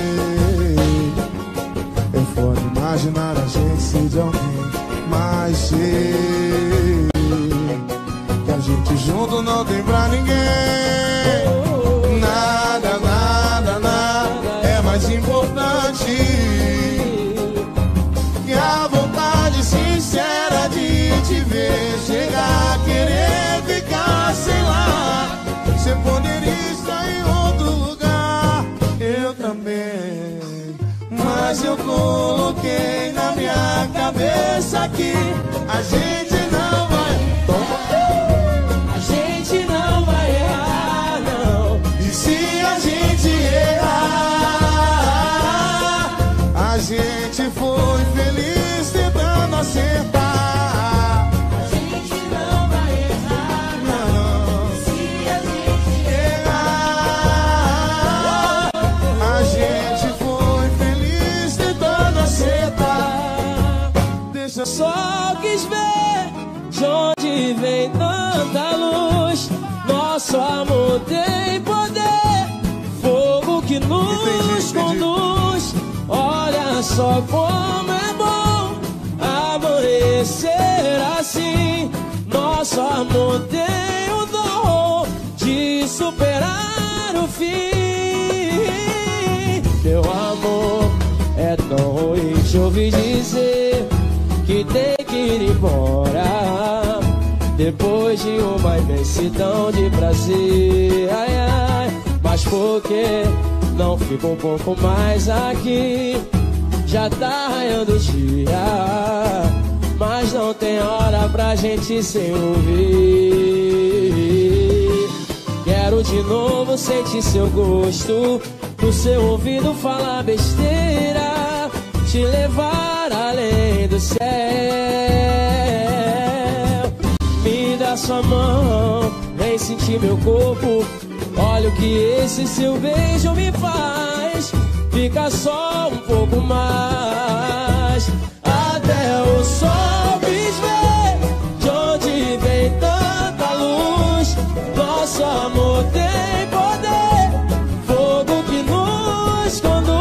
é foda imaginar a gente ser de alguém, mas sei que a gente junto não tem pra ninguém. Nada, nada, nada é mais importante que a vontade sincera de te ver chegar a querer ficar, sei lá. Você poderia estar em outro lugar, eu também, mas eu coloquei na minha cabeça que a gente não vai, a gente não vai errar, não. E se a gente errar, a gente foi feliz tentando acertar. A gente não vai errar, não. Se a gente errar, a gente foi feliz tentando acertar. Deixa Só quis ver de onde vem tanta luz. Nosso amor tem poder, fogo que nos conduz. Olha só como é bom amanhecer assim. Nosso amor tem o dom de superar o fim. Meu amor é tão ruim, te ouvi dizer que tem que ir embora depois de uma imensidão de prazer. Ai, ai, mas por que não fica um pouco mais aqui? Já tá raiando o dia, mas não tem hora pra gente se ouvir. Quero de novo sentir seu gosto, do seu ouvido falar besteira, te levar além do céu. Me dá sua mão, vem sentir meu corpo. Olha o que esse seu beijo me faz. Fica só um pouco mais, até o sol quis ver de onde vem tanta luz. Nosso amor tem poder, fogo que nos conduz.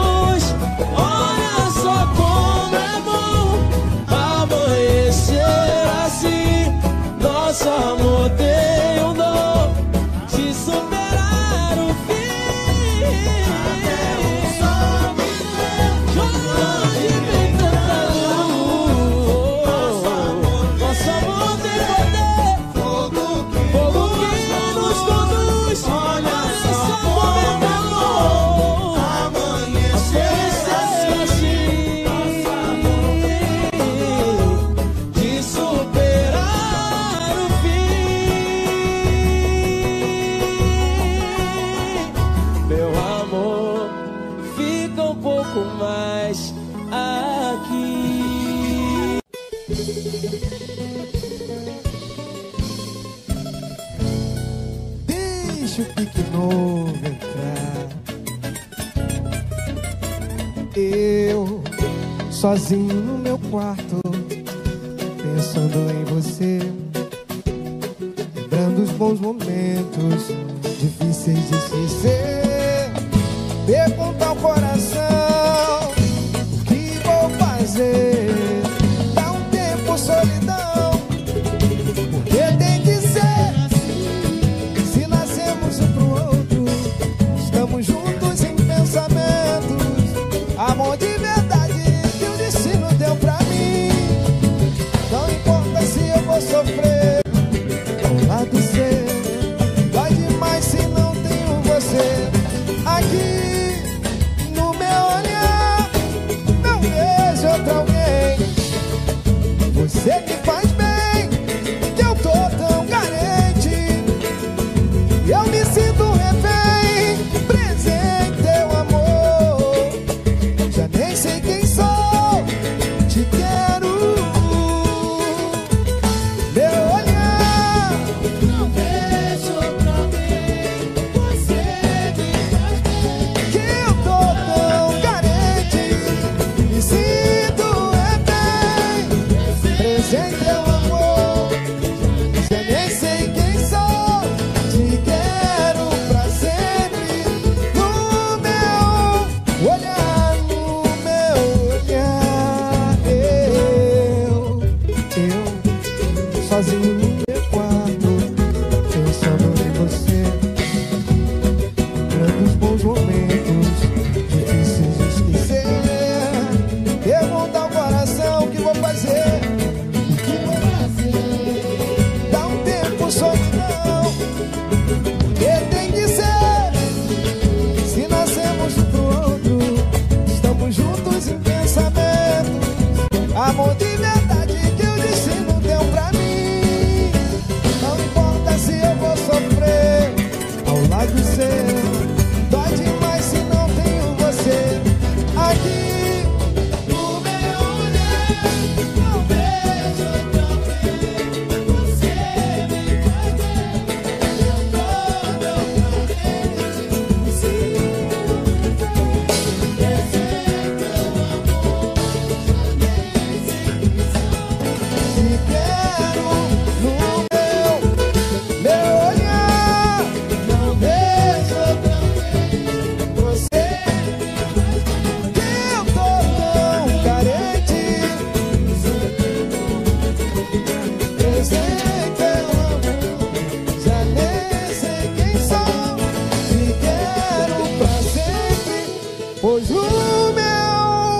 pouco mais aqui. Deixa o pique novo entrar. Eu, sozinho no meu quarto, pensando em você, lembrando os bons momentos difíceis de se esquecer. Pergunta ao coração o que vou fazer. Dá um tempo, solidão, porque tem que ser assim. Se nascemos um pro outro, estamos juntos em pensamentos. Amor de verdade que o destino deu pra mim. Não importa se eu vou sofrer ao lado seu, dói demais se não tenho você aqui. No meu olhar não vejo outro alguém. Você me faz bem, que eu tô tão carente. Eu me sinto refém, presente teu amor. Já nem sei quem sou, te quero. Meu olhar não vejo outro alguém. Você me faz bem, que eu tô tão carente. Me sinto refém, presente teu amor. Já nem sei quem sou, te quero pra sempre. No meu olhar, no meu olhar. Eu sozinho no meu quarto, pensando em você, lembrando os bons momentos difíceis de esquecer. Pergunta ao coração o que vou fazer. O que vou fazer? Dá um tempo, solidão, porque tem que ser. Se nascemos um pro outro, estamos juntos em pensamento. Amor de verdade que o destino deu pra mim. Não importa se eu vou sofrer ao lado seu, dói demais se não tenho você aqui. No meu olhar não vejo outro alguém. Você me faz bem, eu tô tão carente. Me sinto refém, presente teu amor. Já nem sei quem sou, te quero. No meu olhar não vejo outro alguém. Você me faz bem, que eu tô tão carente. Presente teu amor. Já nem sei quem sou, te quero pra sempre. Pois o meu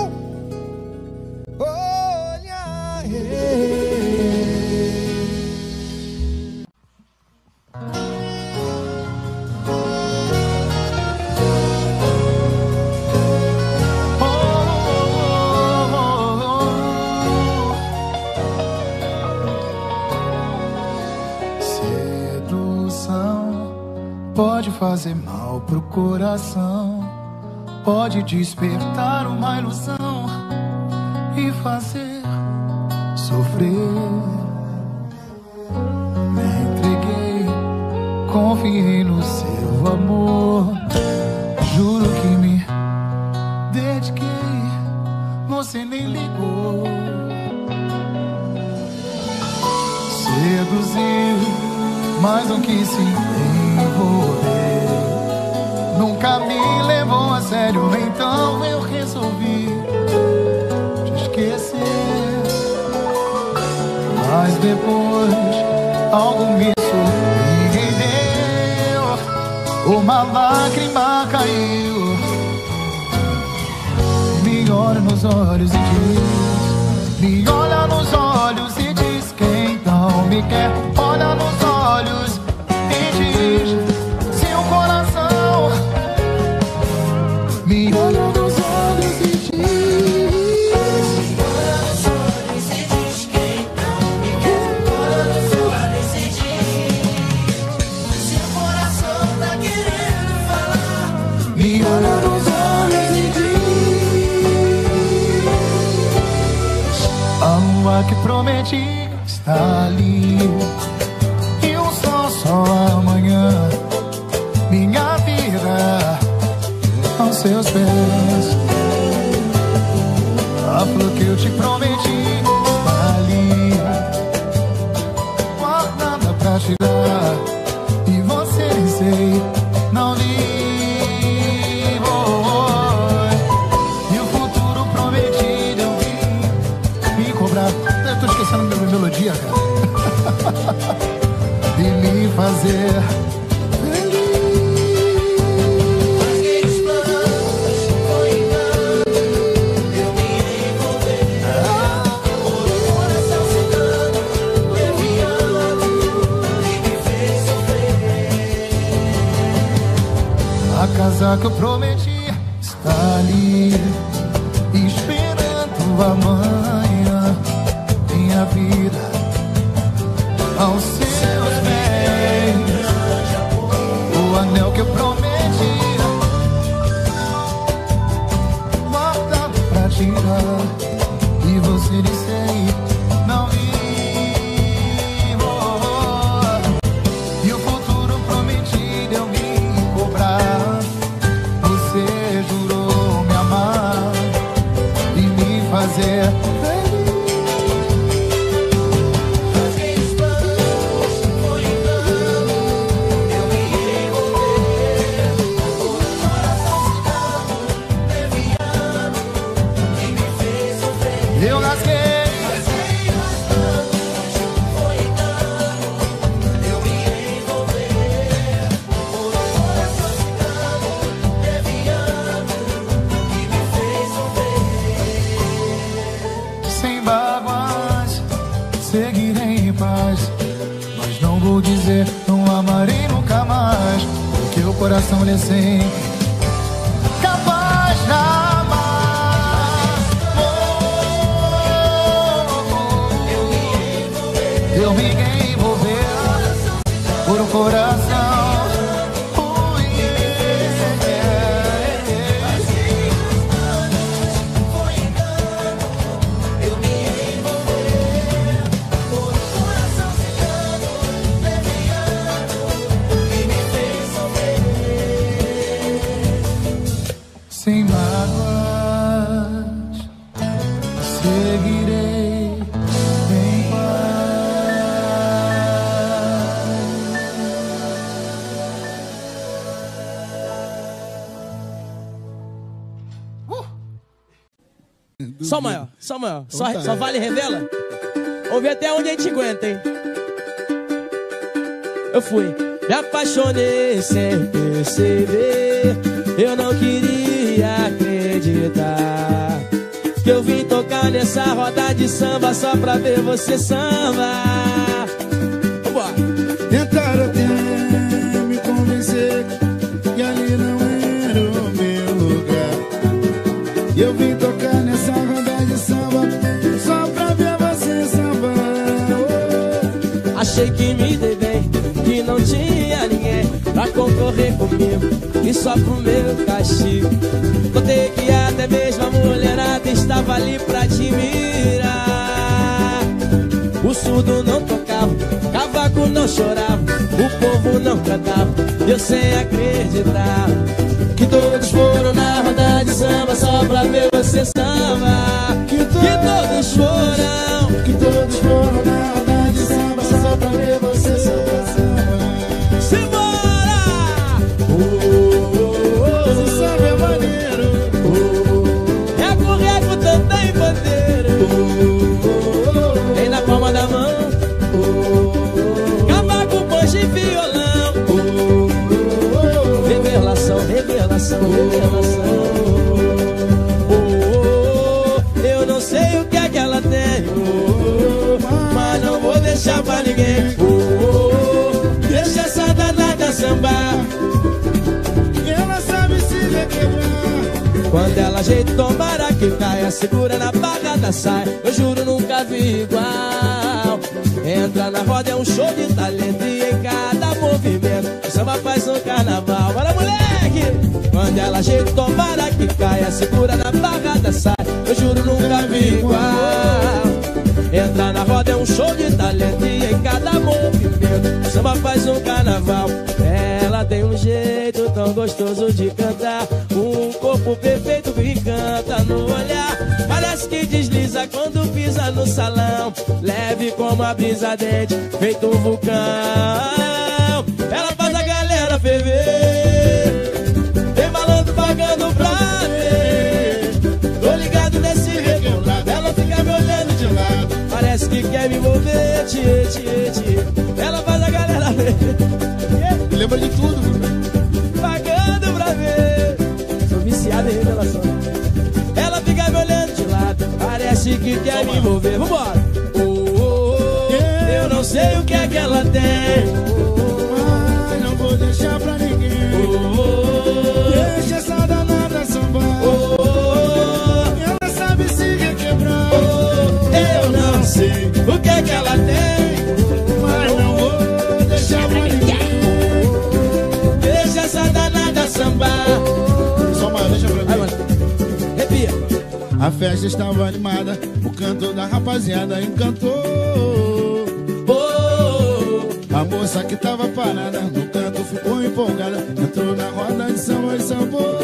olhar Sedução pode fazer mal pro coração, pode despertar uma ilusão e fazer sofrer. Me entreguei, confiei no seu amor, juro que me dediquei, você nem ligou. Seduziu, mas não quis se envolver. Nunca me levou a sério, então eu resolvi te esquecer. Mas depois algo me surpreendeu, uma lágrima caiu. Me olha nos olhos e diz, me olha nos olhos e diz que então me quer. Olha nos olhos e diz, se o coração. Me olha nos olhos e diz, me olha nos olhos e diz que então me quer. Olha nos olhos e diz, se o coração tá querendo falar. Me olha nos olhos e diz. que prometi está ali. E um só amanhã, minha vida aos seus pés. A flor que eu te prometi está ali, guardada pra te dar. E você sei, não ligo. E o futuro prometido eu vim me cobrar. Eu tô esquecendo minha melodia, cara. E me fazer casa que eu prometi está ali, esperando amanhã. Minha vida aos seus pés. O anel que eu prometi, guardado pra tirar. E você disse não vi. E o futuro prometido eu vim cobrar. Você jurou me amar e me fazer feliz. Aqueles planos foi em vão, eu me envolver. O coração cidadão, leviano, que me fez sofrer. Eu rasguei bastante, foi em vão, eu me envolver. O coração cidadão, leviano, que me fez sofrer. Sem mágoas, seguirei em paz, mas não vou dizer não amarei nunca mais, porque o coração ele é sempre capaz de amar. Eu me envolver por um coração. Sem mágoas, seguirei em paz. Só maior, só maior. Só vale revela. Vamos ver até onde a gente aguenta, hein? Eu fui, me apaixonei sem perceber. Eu não queria acreditar que eu vim tocar nessa roda de samba só pra ver você sambar. Vambora. Tentaram até me convencer que ali não era o meu lugar. E eu vim tocar nessa roda de samba só pra ver você sambar. Achei que me dei bem, que não tinha ninguém pra concorrer comigo, e só pro meu castigo contei que até mesmo a mulherada estava ali pra te mirar. O surdo não tocava, cavaco não chorava, o povo não cantava, eu sem acreditar que todos foram na roda de samba só pra ver você samba. Que todos foram, que todos foram na roda de samba só pra ver você samba. Tem na palma da mão, cavaco, banjo e violão. Revelação, revelação, revelação. Eu não sei o que é que ela tem, mas não vou deixar pra ninguém. Deixa essa danada sambar, ela sabe se requebrar. quando ela ajeita, tomara que caia, segura na barra da saia. Eu juro nunca vi igual. Entra na roda, é um show de talento, e em cada movimento o samba faz um carnaval. Bora, moleque! Quando ela ajeita, tomara que caia, segura na barra da saia. Eu juro nunca vi igual. Entra um carnaval. Ela tem um jeito tão gostoso de cantar, um corpo perfeito que encanta no olhar. Parece que desliza quando pisa no salão, leve como a brisa dente, feito um vulcão. Ela faz a galera ferver, tem malandro pagando pra ver. Tô ligado nesse rebolado, ela fica me olhando de lado, parece que quer me envolver, tchê, tchê, tchê. Ela faz a galera ferver, lembra de tudo, pagando pra ver. Sou viciado em revelação. Ela fica me olhando de lado, parece que quer me envolver. Vambora! Eu não sei o que é que ela tem, Mas não vou deixar pra ninguém. Deixa essa danada sambar. Ela sabe se requebrar. Eu não sei o que é que ela tem, Mas não vou deixar pra ninguém. deixa essa danada sambar. Só uma, deixa pra Vai, mim. mano. Repia. A festa estava animada, o canto da rapaziada encantou. A moça que tava parada no canto ficou empolgada, entrou na roda de samba e sambou.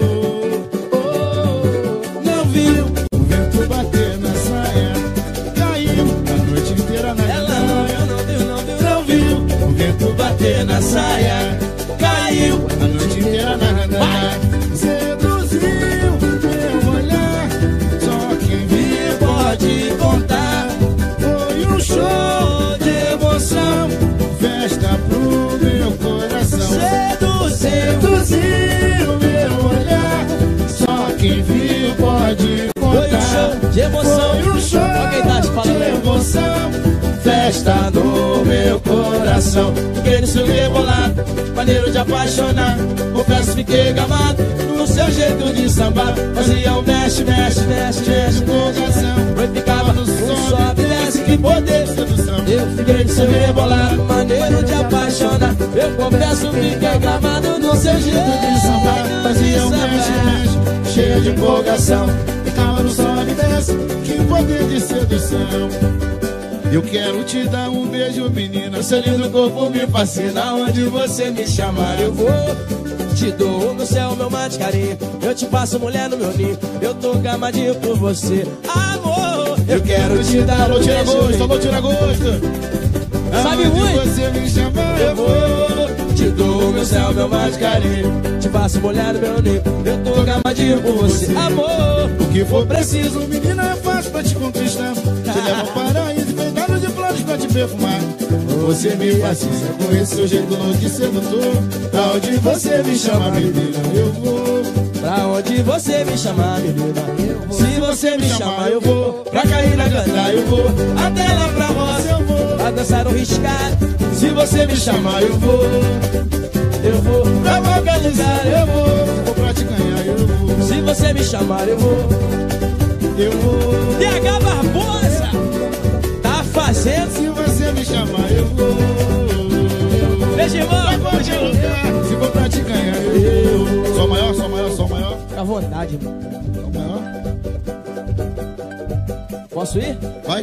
Não viu? O vento bater na saia, caiu a noite inteira na Ela janela. não viu. O vento Bater na saia, caiu. a noite inteira na janela. Seduziu meu olhar, só quem viu Pode contar. foi um show de emoção, festa pro meu coração. Seduziu meu olhar, só quem viu pode Foi um contar. show de emoção. Foi um show Olha quem tá te falando de aí. emoção, festa no meu coração. Fiquei no seu rebolado, maneiro de apaixonar. Confesso, fiquei gamado no seu jeito de sambar. Fazia um mexe, mexe, mexe, mexe. Empolgação, Eu ficava no sobe, desce, que poder. sedução. Eu fiquei no seu rebolado, maneiro de apaixonar. Eu confesso, fiquei gamado no seu jeito de sambar. Fazia um mexe, mexe, cheia de empolgação. Ficava no sobe e desce, que poder de sedução. Eu quero te dar um beijo, menina. Seu lindo corpo me fascina, onde você me chamar eu vou. Te dou no céu meu mar de carinho, eu te faço mulher no meu ninho. Eu tô gamadinho por você, amor. Eu quero te dar Alô, um tira beijo, gosto, alô, tira gosto. Sabe Aonde muito? você me chamar, eu vou. Te dou meu céu meu mar de carinho, te faço mulher no meu ninho. Eu tô gamadinho por você, amor. O que for preciso, menina, é fácil pra te conquistar. Te levo ao paraíso, feitado de flores pra te perfumar. Você me fascina com esse seu jeito louco de sedutor. Pra onde você me chama, menina, eu vou. Pra onde você me chamar, menina, eu vou. Se você me chamar, eu vou. Pra cair na ganda, eu vou. Até lá pra roça, eu vou. Pra dançar um riscado. Se você me chamar, eu vou. Eu vou. Pra qualquer lugar, eu vou. Vou pra te ganhar, eu vou. Se você me chamar, eu vou. Eu vou. DH Barbosa tá fazendo. Se você me chamar, eu vou. Beijo, irmão. Pra qualquer lugar. Se for pra te ganhar, eu vou. Sol maior, sol maior, sol maior. Fica à vontade, irmão. Sol maior. Posso ir? Vai.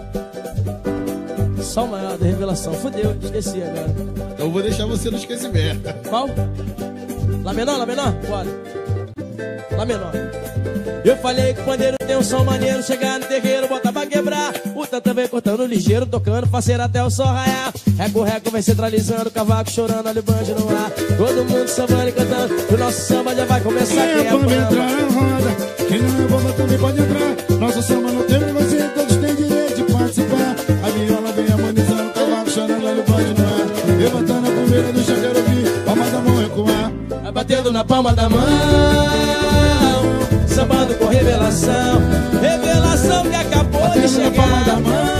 Sol maior da revelação. Fudeu, esqueci agora. Eu vou deixar você no esquecimento. Qual? Lá menor, lá menor? Bora. Lá menor. Eu falei que o pandeiro tem um som maneiro. Chegar no terreiro, bota pra quebrar. O tanta vem cortando ligeiro, tocando faceiro até o sol raiar. Reco, reco vem centralizando, cavaco chorando, olha o banjo no ar. Todo mundo sambando e cantando, o nosso samba já vai começar. Quem é bom entrar na roda, quem não é boba também pode entrar. Nosso samba não tem preconceito, todos têm direito de participar. A viola vem harmonizando, cavaco chorando, olha o banjo no ar. Levantando a poeira do chão, quero ouvir, palmas da mão recuar. Vai batendo na palma da mão, sambando com revelação. Revelação que acabou de Batendo na palma da chegar.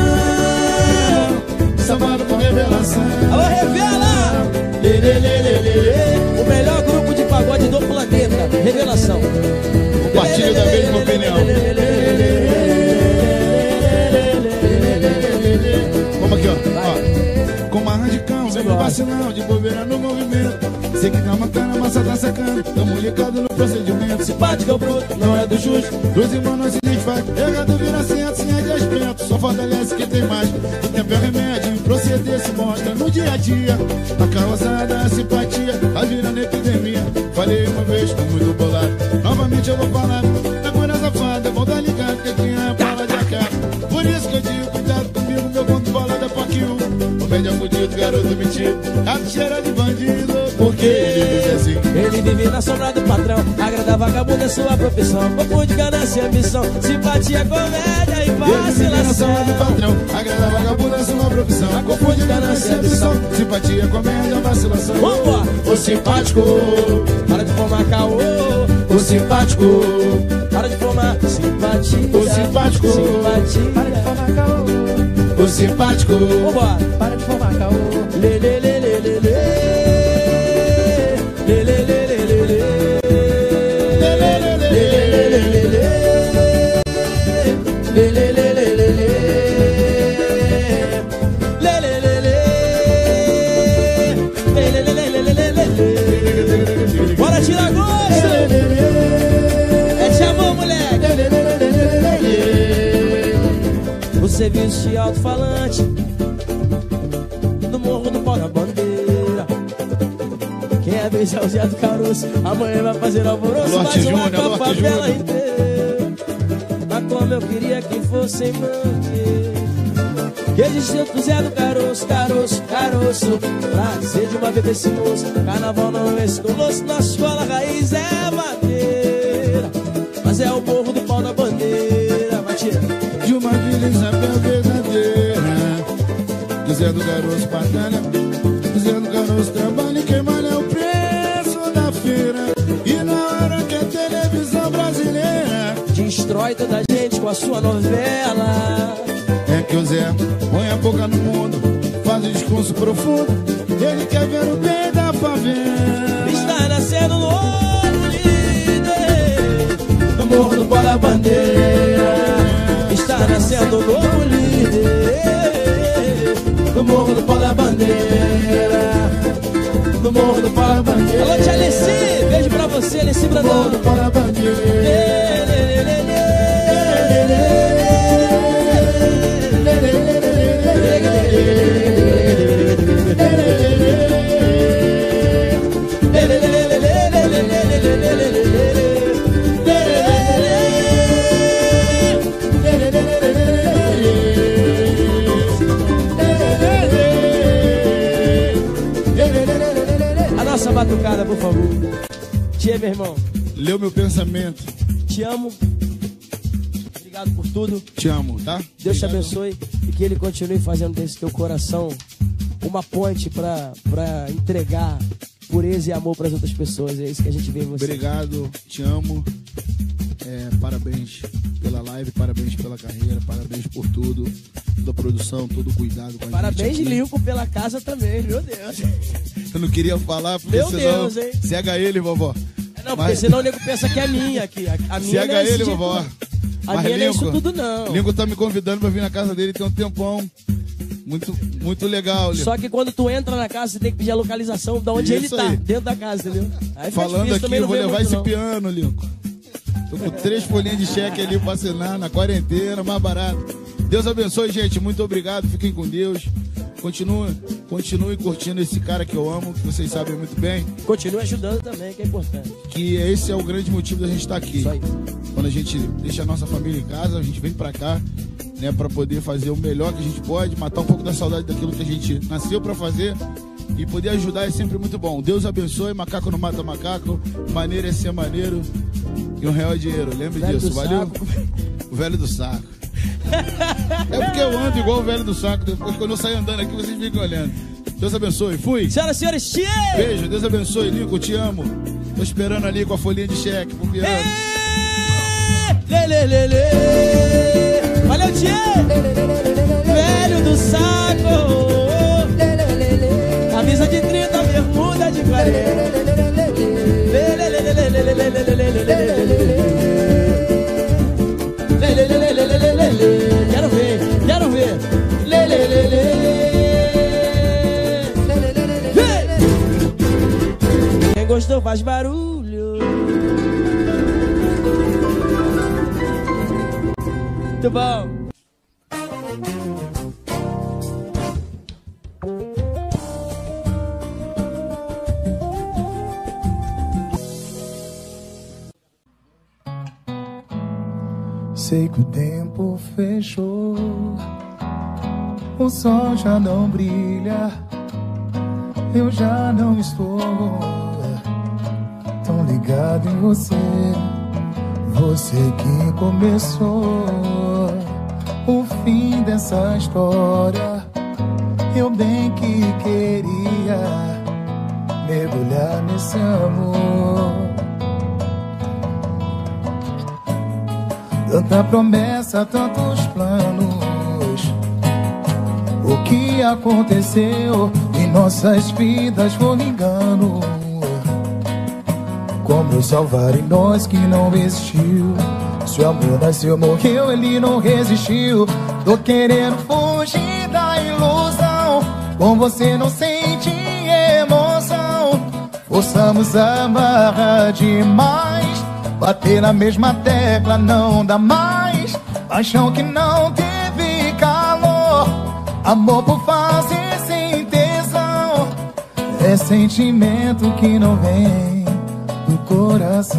mão, sambando com revelação. Alô, revela! Lê, lê, lê, lê, lê, lê. O melhor grupo de pagode do planeta. Revelação. Compartilha da mesma opinião. Vamos aqui, ó. Com uma radical, sem vacilão, de bobeira no movimento. Sei que tá matando, a massa tá secando. Tamo ligado no procedimento. Simpático é o bruto, não é do justo. Dois irmãos não se identificam. Errado vira centro, sem é de aspecto. Só fortalece quem tem mais. O tempo é remédio, proceder se mostra no dia a cada dia. A carroçada, a simpatia, tá virando epidemia. Falei uma vez, tô muito bolado. Novamente eu vou falar. Na cura safada, volta ligado, que aqui é a bala de AK. Por isso que eu digo, cuidado comigo, meu ponto bolado é paquinho. Comédia fudido, garoto metido, gato cheira de bandido. Porque ele diz assim: ele vive na sombra do patrão, agrada vagabundo é sua profissão. Pouco de ganância e ambição, simpatia, comédia e vacilação. Ele vive na sombra do patrão, agrada vagabundo é sua profissão. Confunde ganância e ambição, simpatia, comédia, vacilação. Vambora! O simpático, para de formar caô. o simpático, Para de formar simpatia. o simpático, Simpatia. Para de formar caô. o simpático. Vambora! Para de formar caô. Lê, lê, lê, lê, lê, lê. Lê, lê, lê, lê, lê, lê. Lê, lê, lê, lê, lê, lê, lê. Lê, lê, lê, lê, lê, lê. Lê, lê, lê, lê. Lê, lê, lê, lê, lê, lê, lê. Bora tirar gosto! É te amor, moleque! O serviço de alto-falante no morro do pau da bandeira. Quem é beijar o Zé do Caroço, amanhã vai fazer alvoroço. Lote Mais uma Júnior, com a Lote favela Júnior. inteira. Mas como eu queria que fossem manter. Que existiu do Zé do Caroço, Caroço, Caroço. Pra ser de uma vez esse moço, carnaval não é esse colosso. Nossa escola raiz é madeira, mas é o morro do pau da bandeira. Matia. De uma Vila Isabel verdadeira, do Zé do Caroço batalha, do Zé do Caroço trabalha e quem malha é o preço da feira. E na hora que a televisão brasileira Destrói toda a gente com a sua novela. é que o Zé põe a boca no mundo, faz um discurso profundo, ele quer ver o bem da favela. Está nascendo no outro líder, no morro do pau da bandeira. Está nascendo um novo líder, no morro do pau da bandeira. No morro do pau da bandeira. Alô, tia Alessi, beijo pra você, Alessi Brandão. Morro do pau da bandeira. A nossa batucada, por favor. Tia, meu irmão, Leu meu pensamento. te amo. Obrigado por tudo. Te amo, tá? Deus te Obrigado. abençoe e que Ele continue fazendo desse teu coração uma ponte pra entregar pureza e amor pras outras pessoas. É isso que a gente vê em você. Obrigado, te amo. Parabéns pela live, parabéns pela carreira, parabéns por tudo, toda a produção, todo o cuidado com a Parabéns, gente aqui. Lincoln, pela casa também, meu Deus. Eu não queria falar, porque Meu senão Deus, hein? cega ele, vovó. Não, porque senão o nego pensa que é minha aqui. A minha Cega não é esse ele, tipo, vovó. não. A minha não é isso tudo, não. Lincoln tá me convidando pra vir na casa dele tem um tempão. Muito, muito legal, Lincoln. Só que quando tu entra na casa, você tem que pedir a localização de onde ele Isso tá, aí. dentro da casa, entendeu? Aí fica Falando difícil, aqui, também eu não vou vê levar muito, esse não. piano, Lincoln. Tô com 3 folhinhas de cheque ali pra assinar na quarentena, mais barato. Deus abençoe, gente. Muito obrigado. Fiquem com Deus. Continue curtindo esse cara que eu amo, que vocês sabem muito bem. Continue ajudando também, que é importante. Que esse é o grande motivo da gente estar aqui. Isso aí. Quando a gente deixa a nossa família em casa, a gente vem pra cá, né, pra poder fazer o melhor que a gente pode, matar um pouco da saudade daquilo que a gente nasceu pra fazer e poder ajudar é sempre muito bom. Deus abençoe, macaco não mata macaco, maneiro é ser maneiro e R$1 é dinheiro. Lembre Velho disso, do valeu? saco. O velho do saco. É porque eu ando igual o velho do saco, depois quando eu saio andando aqui vocês ficam olhando. Deus abençoe, fui! Senhoras e senhores, tchê! Beijo, Deus abençoe, Lincoln, te amo. Tô esperando ali com a folhinha de cheque pro piano. Lê, lê, lê, lê. Valeu, tchê! Velho do saco. Camisa de 30, bermuda de 40. Lê, lê, lê, lê, lê, lê, lê, lê, lê, lê, lê, lê, lê. Quero ver, quero ver. Lê, lê, lê, lê. Quem gostou faz barulho. Muito bom. Sei que o tempo fechou, o sol já não brilha, eu já não estou tão ligado em você. Você que começou o fim dessa história. Eu bem que queria mergulhar nesse amor. Tanta promessa, tantos planos. O que aconteceu em nossas vidas foi um engano. Como salvar em nós que não existiu? Se o amor nasceu, morreu, ele não resistiu. Tô querendo fugir da ilusão, com você não senti emoção. Forçamos a amarrar demais, bater na mesma tecla não dá mais. Paixão que não teve calor, amor por fazer sem tesão. É sentimento que não vem do coração.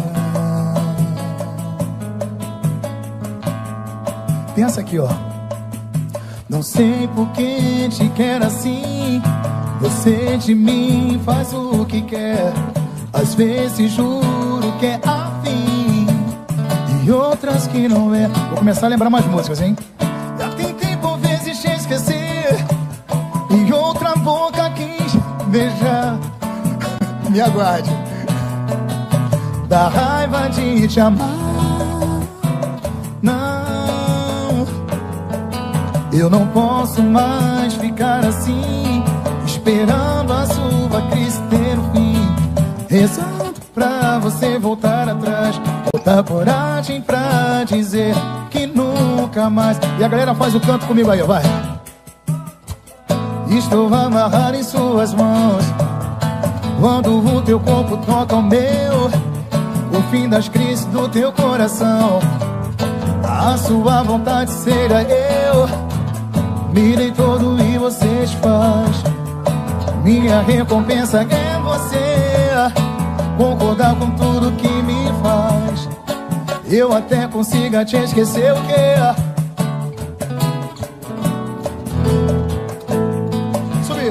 Pensa aqui, ó. Não sei por que te quero assim. Você de mim faz o que quer. Às vezes juro que é afim, e outras que não é. Vou começar a lembrar mais músicas, hein? Já tentei por vezes te esquecer, e outra boca quis beijar. Me aguarde. Da raiva de te amar. Não, eu não posso mais ficar assim, esperando a sua crise ter um fim, rezando pra você voltar atrás, botar coragem pra dizer que nunca mais. E a galera faz o canto comigo aí, vai. Estou amarrado em suas mãos, quando o teu corpo toca o meu, o fim das crises do teu coração. A sua vontade será eu, me dei todo e você desfaz. Minha recompensa é você concordar com tudo que me faz. Eu até consiga te esquecer, o quê? Subir.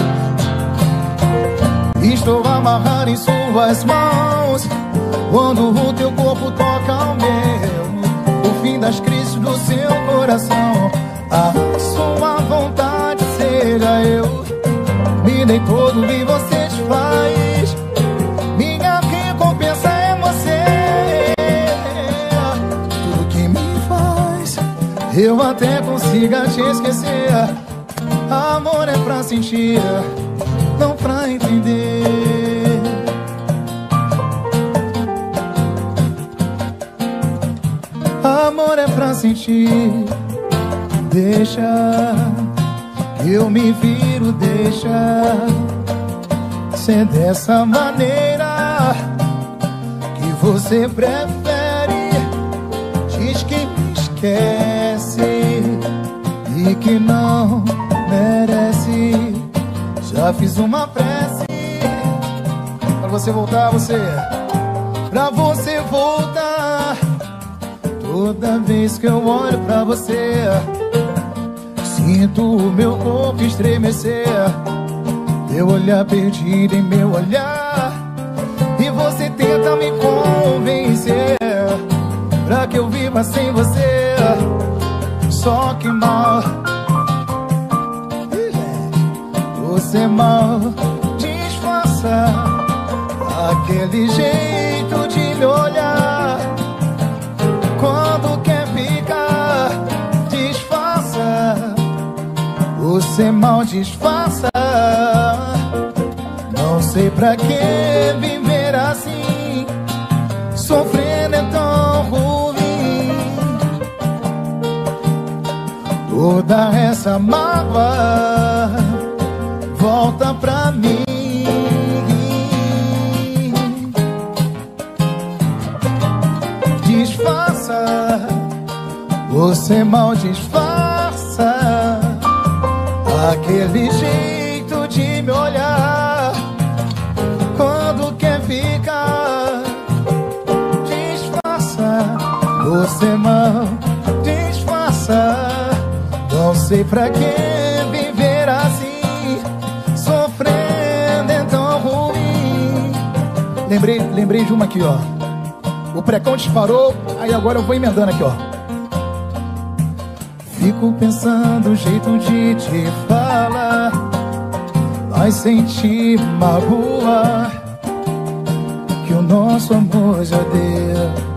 Estou amarrado em suas mãos, quando o teu corpo toca o meu, o fim das crises do seu coração. A sua vontade será eu, me dei todo e você desfaz. Minha recompensa é você, tudo que me faz eu até consiga te esquecer. Amor é pra sentir, não pra entender. Amor é pra sentir. Deixa que eu me viro, deixa ser dessa maneira que você prefere. Diz que me esquece e que não merece. Já fiz uma prece pra você voltar, pra você voltar. Toda vez que eu olho pra você, sinto o meu corpo estremecer. Teu olhar perdido em meu olhar, e você tenta me convencer pra que eu viva sem você. Só que mal, você mal disfarça aquele jeito de me olhar. Quando quer ficar, disfarça. Você mal disfarça. Não sei pra que viver assim, sofrendo é tão ruim. Toda essa mágoa volta pra mim. Disfarça, você mal disfarça aquele jeito de me olhar. Quando quer ficar, disfarça. você mal disfarça. Não sei pra que viver assim, sofrendo é tão ruim. Lembrei de uma aqui, ó. O precão disparou, aí agora eu vou emendando aqui, ó. Fico pensando o jeito de te falar, mas sem te magoar, que o nosso amor já deu.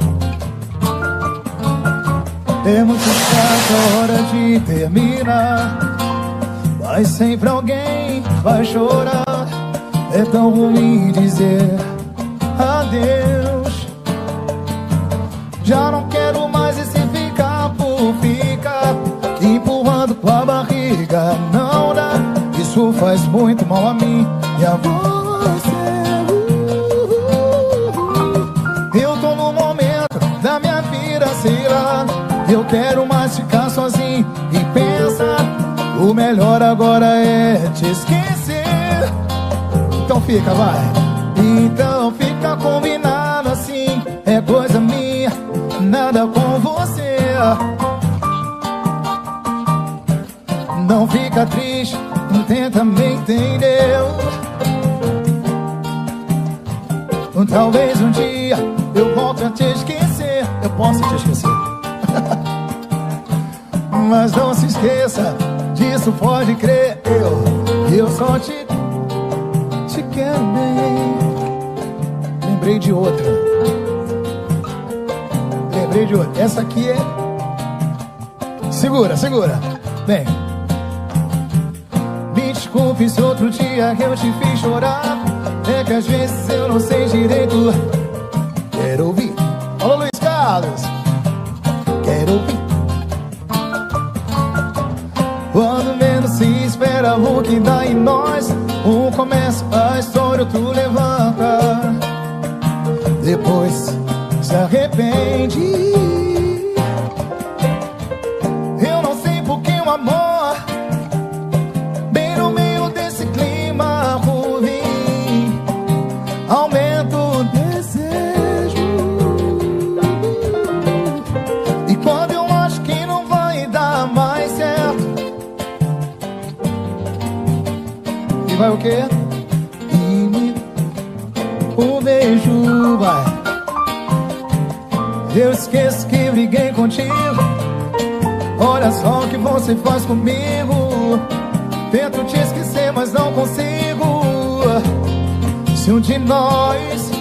É muito chato a hora de terminar, mas sempre alguém vai chorar. É tão ruim dizer adeus. Já não quero mais esse ficar por ficar, empurrando com a barriga. Não dá, isso faz muito mal a mim e a você. Eu tô no momento da minha vida, sei lá, eu quero mais ficar sozinho e pensar, o melhor agora é te esquecer. Então fica, vai. Então fica combinado assim, é coisa minha, nada com você. Não fica triste, não tenta me entender. Talvez um dia eu volte a te esquecer. Eu posso te esquecer. Mas não se esqueça disso, pode crer. Eu só te quero bem. Lembrei de outra. Essa aqui é... Segura. Vem. Me desculpe se outro dia que eu te fiz chorar. É que às vezes eu não sei direito. Quero ouvir. Alô, Luiz Carlos. Quero ouvir. Quando menos se espera, o que dá em nós. Um começa a história, outro levanta, depois se arrepende. Eu não sei porque o amor, bem no meio desse clima ruim, aumenta o desejo. E quando eu acho que não vai dar mais certo, e vai o quê? O beijo vai. Eu esqueço que briguei contigo. Olha só o que você faz comigo. Tento te esquecer, mas não consigo. Se um de nós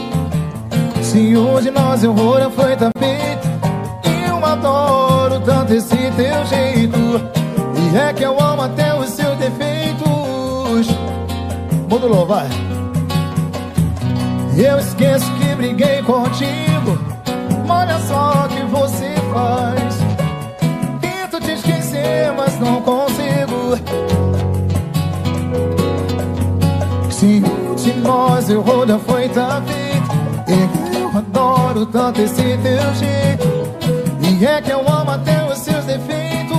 errou, já foi tapete. E eu adoro tanto esse teu jeito. E é que eu amo até os seus defeitos. Modulou, vai. Eu esqueço que briguei contigo. Olha só o que você faz. Tento te esquecer, mas não consigo. Se de nós errou, já foi tapete. E eu adoro tanto esse teu jeito. E é que eu amo até os seus defeitos.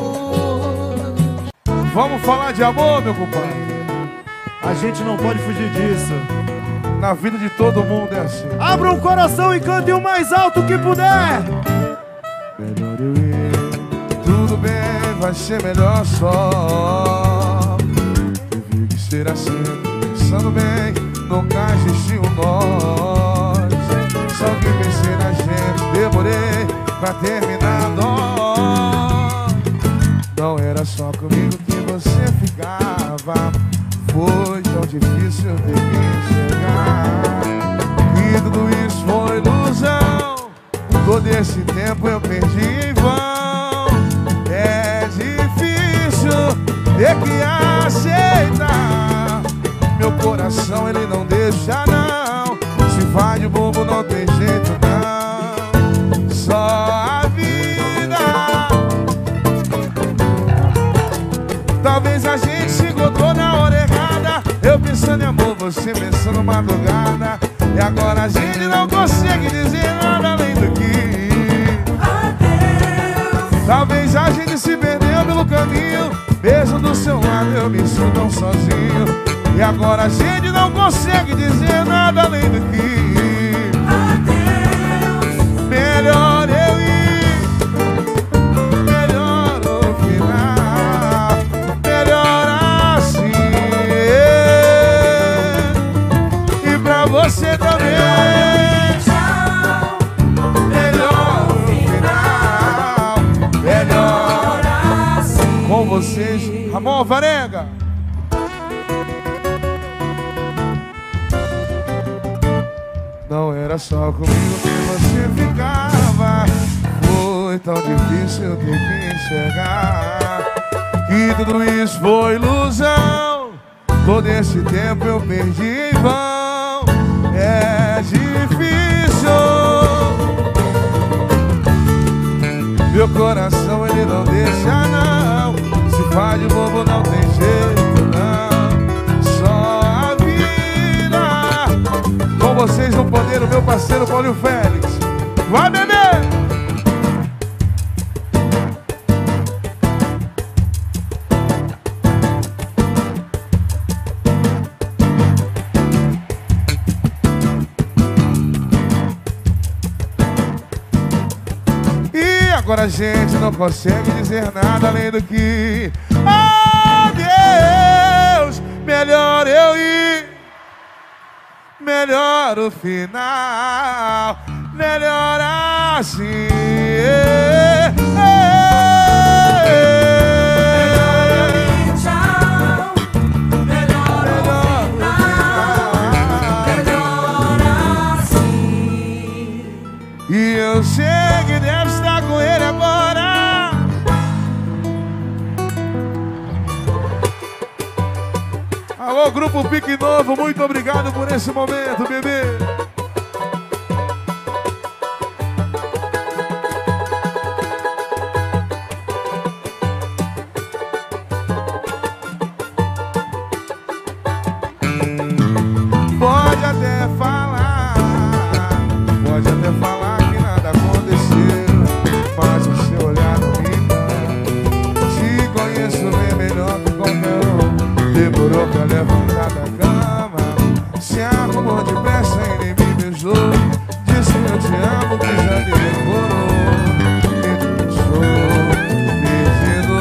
Vamos falar de amor, meu compadre. A gente não pode fugir disso. Na vida de todo mundo é assim. Abra o coração e cante o mais alto que puder. Melhor eu ir. Tudo bem, vai ser melhor só. Teve que ser assim. Pensando bem, nunca existiu nós. Só que pensei na gente, demorei pra terminar nós. Não era só comigo que você ficava. Foi tão difícil ter que enxergar que tudo isso foi ilusão. Todo esse tempo eu perdi em vão. É difícil ter que aceitar. Meu coração ele não deixa não. Se vai de bobo não tem jeito não. Só a vida. Talvez a gente se encontrou na hora errada. Eu pensando em amor, você pensando madrugada. E agora a gente não consegue dizer nada além do que adeus. Talvez a gente se perdeu pelo caminho. Beijo do seu lado, eu me sinto tão sozinho. E agora a gente não consegue dizer nada além do que adeus. Melhor eu ir. vocês. Ramon Alvarenga. Não era só comigo que você ficava. Foi tão difícil ter que enxergar que tudo isso foi ilusão. Todo esse tempo eu perdi em vão. É difícil. Meu coração ele não deixa não. Se faz de bobo não tem jeito não. Só a vida. Com vocês no poder o meu parceiro Paulinho Félix. Vai, bebê! Agora a gente não consegue dizer nada além do que adeus, melhor eu ir, melhor o final, melhor assim. E eu sei que deve estar com ele agora. Alô, Grupo Pique Novo, muito obrigado por esse momento, bebê. Pode até falar, pode até falar que nada aconteceu, mas o seu olhar não me engana. Te conheço bem melhor que qualquer um. Demorou pra levantar da cama, se arrumou depressa e nem me beijou. Disse que eu te amo, que já demorou. E eu sou perdido.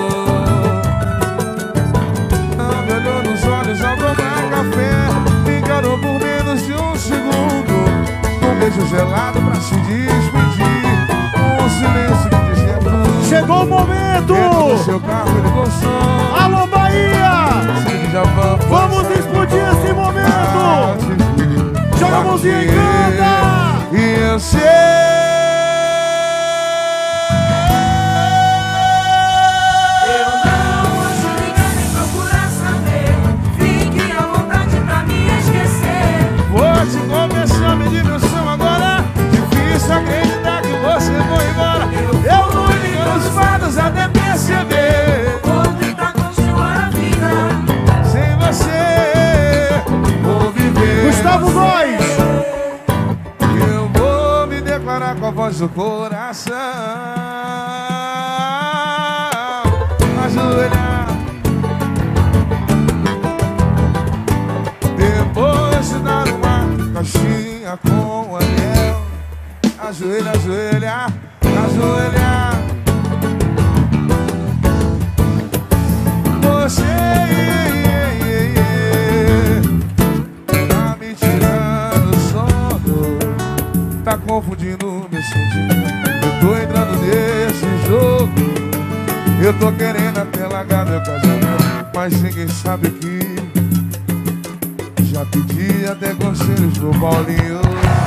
Não me olhou nos olhos ao tomar café, me encarou por menos de um segundo. Um beijo gelado pra se despedir, um silêncio que dizia tudo. Chegou o momento! Dentro do seu carro ele gostou. Alô, Bahia! Vamos explodir esse momento! Joga a mãozinha e canta! E eu sei. Eu não vou te ligar nem procurar saber. Fique à vontade pra me esquecer. Vou te começar a medir meu som agora. Difícil acreditar que você foi embora. Eu não ligo os fados até perceber. Vou tentar continuar a vida sem você. Vou viver. Gustavo Góes! Eu vou me declarar com a voz do coração. Ajoelhar. Depois de dar uma caixinha com anel. Ajoelha, ajoelha, ajoelhar. Você tá me tirando o sono, tá confundindo meu sentimento. Eu tô entrando nesse jogo, eu tô querendo até largar meu casamento, mas ninguém sabe que já pedi até conselhos pro Paulinho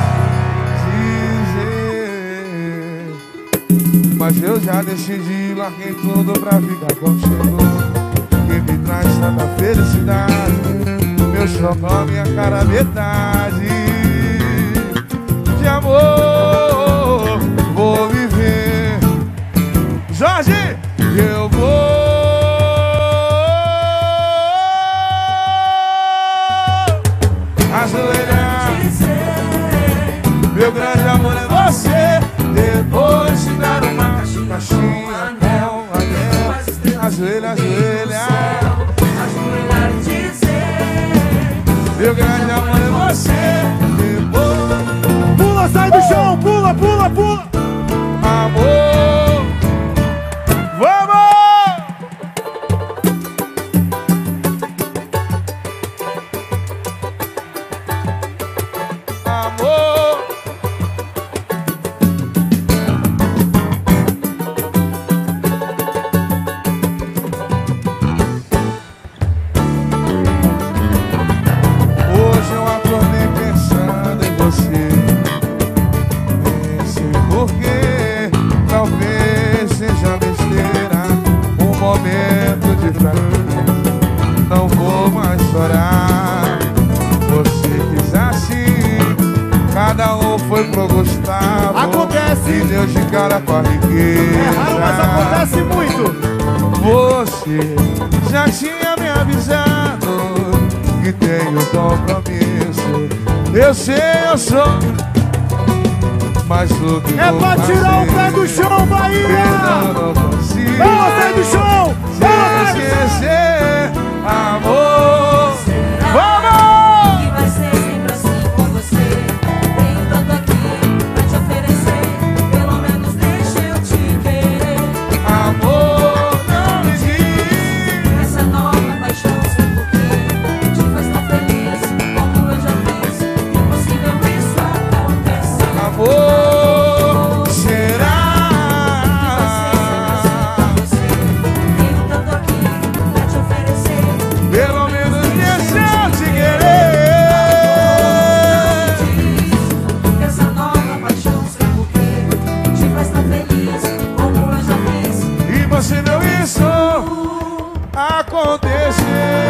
dizer, mas eu já decidi, larguei tudo pra ficar contigo. Que me traz tanta felicidade, meu xodó, minha cara metade. De amor vou viver. Jorge, eu vou ajoelhar. Meu grande amor é você. Depois de dar uma caixinha com anel. Ajoelha, ajoelha. ajoelhar e dizer. Meu grande amor é você. Depois... Pula, sai do chão, pula, pula, pula. Amor, vamos! Amor, chorar. Você quis assim, cada um foi pro Gustavo. Acontece. E deu de cara com a riqueza. É raro, mas acontece muito. Você já tinha me avisado que tenho compromisso. Eu sei, eu sou, mas o que É vou pra tirar o fazer? pé do chão, Bahia! Eu não consigo. Vamos, pé do chão! Se esquecer, amor. Vamos! Que vai ser sempre assim com você. Tenho tanto aqui pra te oferecer. Pelo menos deixa eu te querer. Amor, não me diz. Essa nova paixão sem porquê te faz tão feliz como eu já fiz. Impossível isso acontecer. Amor, será? Tenho tanto aqui pra te oferecer. Pelo menos deixa eu te querer. Que essa nova paixão sem porquê te faz tão feliz como eu já fiz. E você não isso acontecer.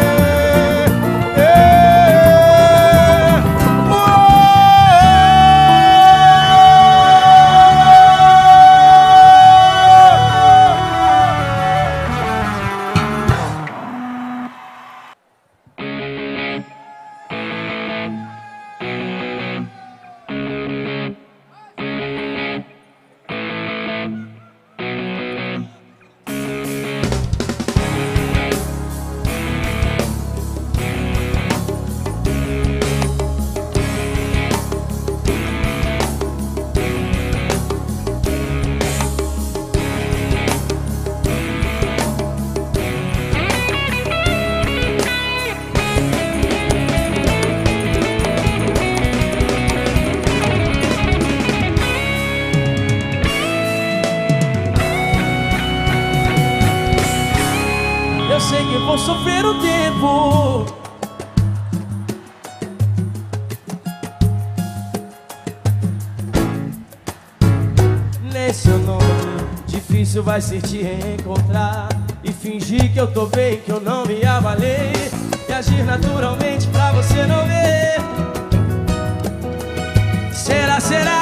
Eu sei que vou sofrer um tempo. Nesse seu nome difícil vai ser te reencontrar e fingir que eu tô bem, que eu não me abalei, e agir naturalmente pra você não ver. Será, será?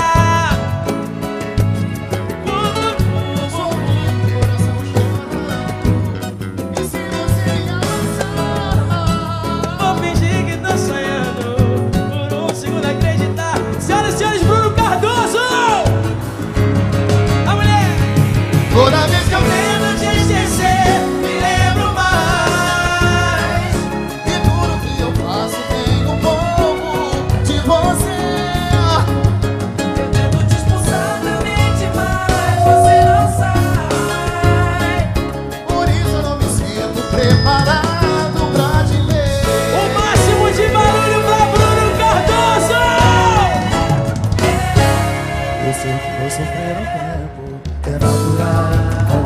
Vou fingir que tô sonhando, por um segundo acreditar. Senhoras e senhores, Bruno Cardoso! A mulher! Toda vez que eu Tento te esquecer, me lembro mais. E tudo que eu faço tem um pouco de você. Eu tento te expulsar da mente, mas você não sai. Por isso eu não me sinto preparado pra te ver. O máximo de barulho pra Bruno Cardoso! Eu sei que vou sofrer um tempo, é natural.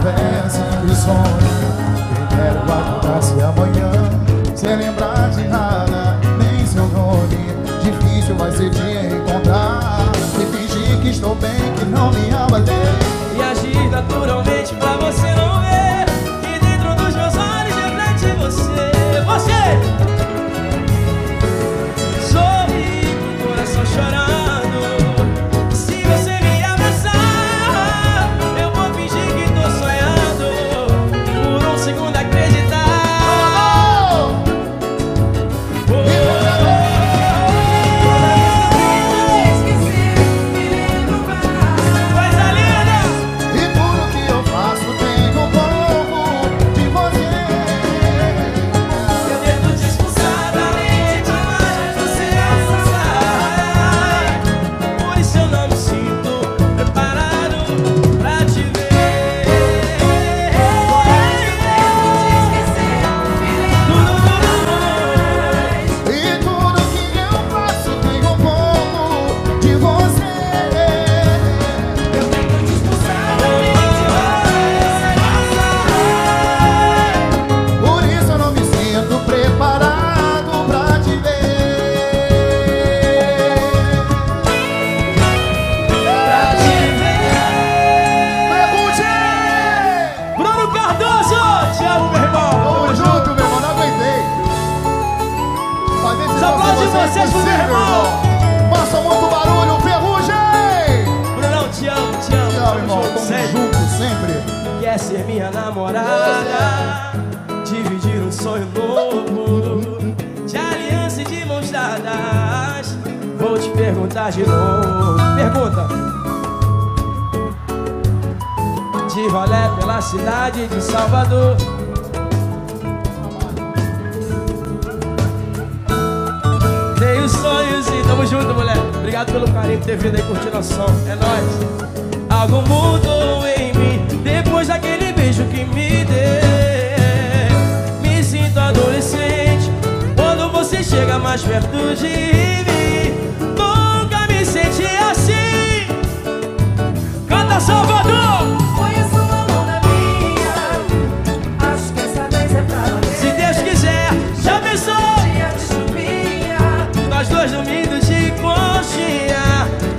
sempre. Quer ser minha namorada, dividir um sonho novo, de aliança e de mãos dadas. Vou te perguntar de novo. Pergunta. De rolé pela cidade de Salvador, tenho sonhos e tamo junto, mulher. Obrigado pelo carinho por ter vindo aí curtindo a som. É nóis. Algo mudou em mim depois daquele beijo que me deu. Me sinto adolescente quando você chega mais perto de mim. Nunca me senti assim. Canta, Salvador! Conheço uma luna minha, acho que essa vez é pra valer. Se Deus quiser, já pensou? Dia de chuvinha, Nós dois dormindo de conchinha.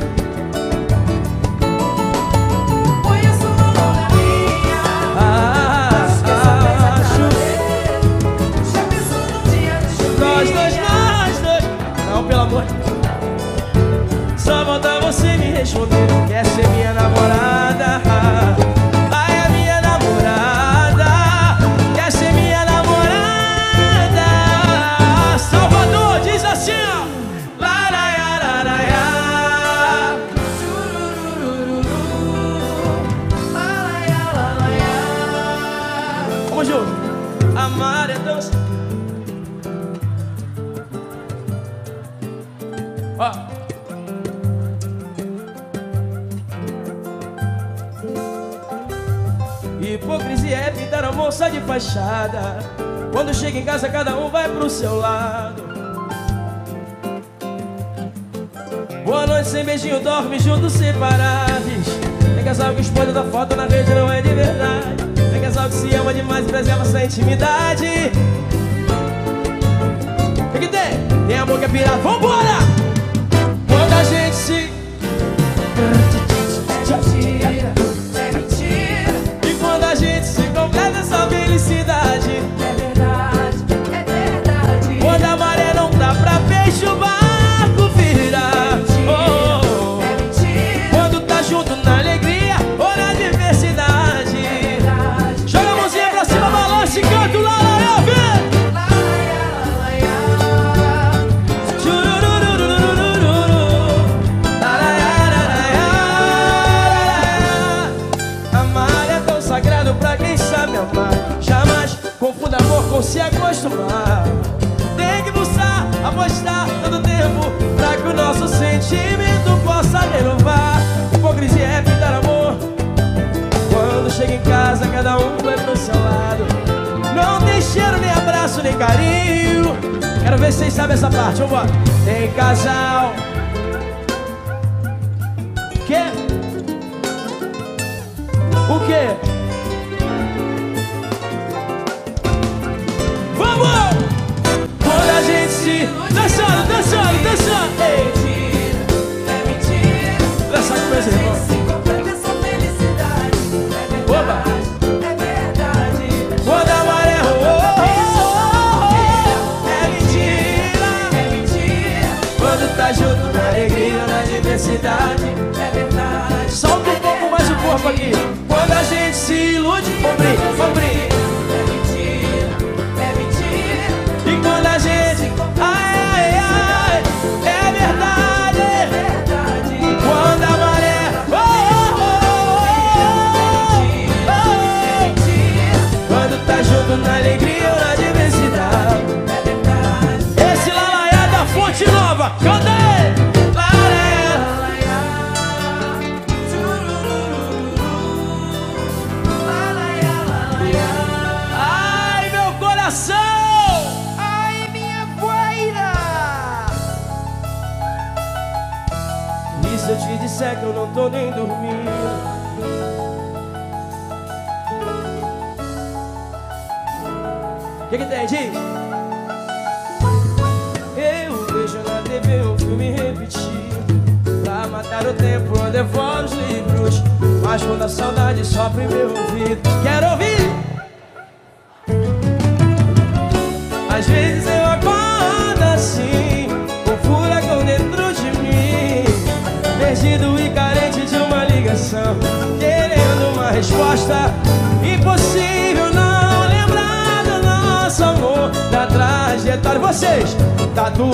conheço uma luna minha, acho que essa vez é pra valer. Já pensou num dia de chuvinha? Nós dois. Não, pelo amor. Só falta você me responder. Quer ser minha namorada? Ai, é minha namorada. Quer ser minha namorada? Salvador, diz assim, ó. Laraiararaia. Vamos junto. Amar é dança. Ó. Hipocrisia é pintar a moça de fachada. Quando chega em casa cada um vai pro seu lado. Boa noite sem beijinho, dorme juntos separados. Tem casal que expõe da foto na rede, não é de verdade. Tem casal que se ama demais e preserva essa intimidade. O que tem? Tem amor que é pirata, vambora! Quando a gente se... É mentira, E quando a gente se completa essa felicidade. é verdade, é verdade. Quando a maré não dá pra peixe, o barco vira. Oh, É mentira, quando tá junto na alegria ou na diversidade. é verdade. Joga a mãozinha pra cima, balança e canta o Lalaia, vem! Amar é tão sagrado pra quem sabe amar. Jamais confunda amor com se acostumar. Tem que buscar, apostar todo tempo pra que o nosso sentimento possa renovar. Hipocrisia é pintar amor. Quando chega em casa cada um vai pro seu lado. Não tem cheiro, nem abraço, nem carinho. Quero ver se vocês sabem essa parte, vambora. Tem casal. Quê? O quê? Vamos! Quando a gente se... Dançando, dançando, dançando. Ei. É mentira, Dança com meus irmãos. se completa essa felicidade. É Oba. verdade, é verdade. Quando a maré é mentira. É mentira, Quando tá junto na alegria, na diversidade. é verdade. Solta um pouco mais o corpo aqui. Quando a gente se ilude, ombrinho. É mentira, é mentira. E quando a gente... Ai, ai, ai, é verdade. É verdade. Quando a maré... Quando tá junto na alegria ou na diversidade. É verdade. Esse Lalaia da Fonte Nova, canta aí! Lalaia. Ai, meu coração! Ai, minha poeira! E se eu te disser que eu não tô nem dormindo? O que tem, diz? Eu vejo na TV um filme repetido pra matar o tempo, eu devoro os livros. Mas quando a saudade sopra em meu ouvido, quero ouvir. Às vezes eu acordo assim, com furacão dentro de mim, perdido e carente de uma ligação, querendo uma resposta. resposta. Impossível não lembrar do nosso amor, da trajetória. Vocês, tatuou.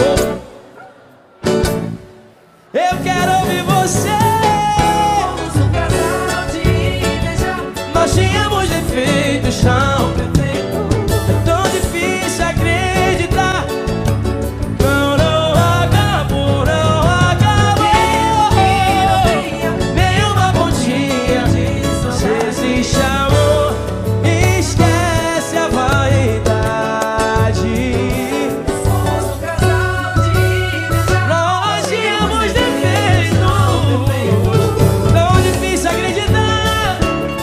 Eu quero ouvir você. Somos um casal de inveja. Nós tínhamos defeito, chão. É tão difícil acreditar. Não acabou, não acabou. Nenhuma pontinha. Se existe amor, esquece a vaidade. Somos um casal de inveja. Nós tínhamos defeito. Tão difícil acreditar.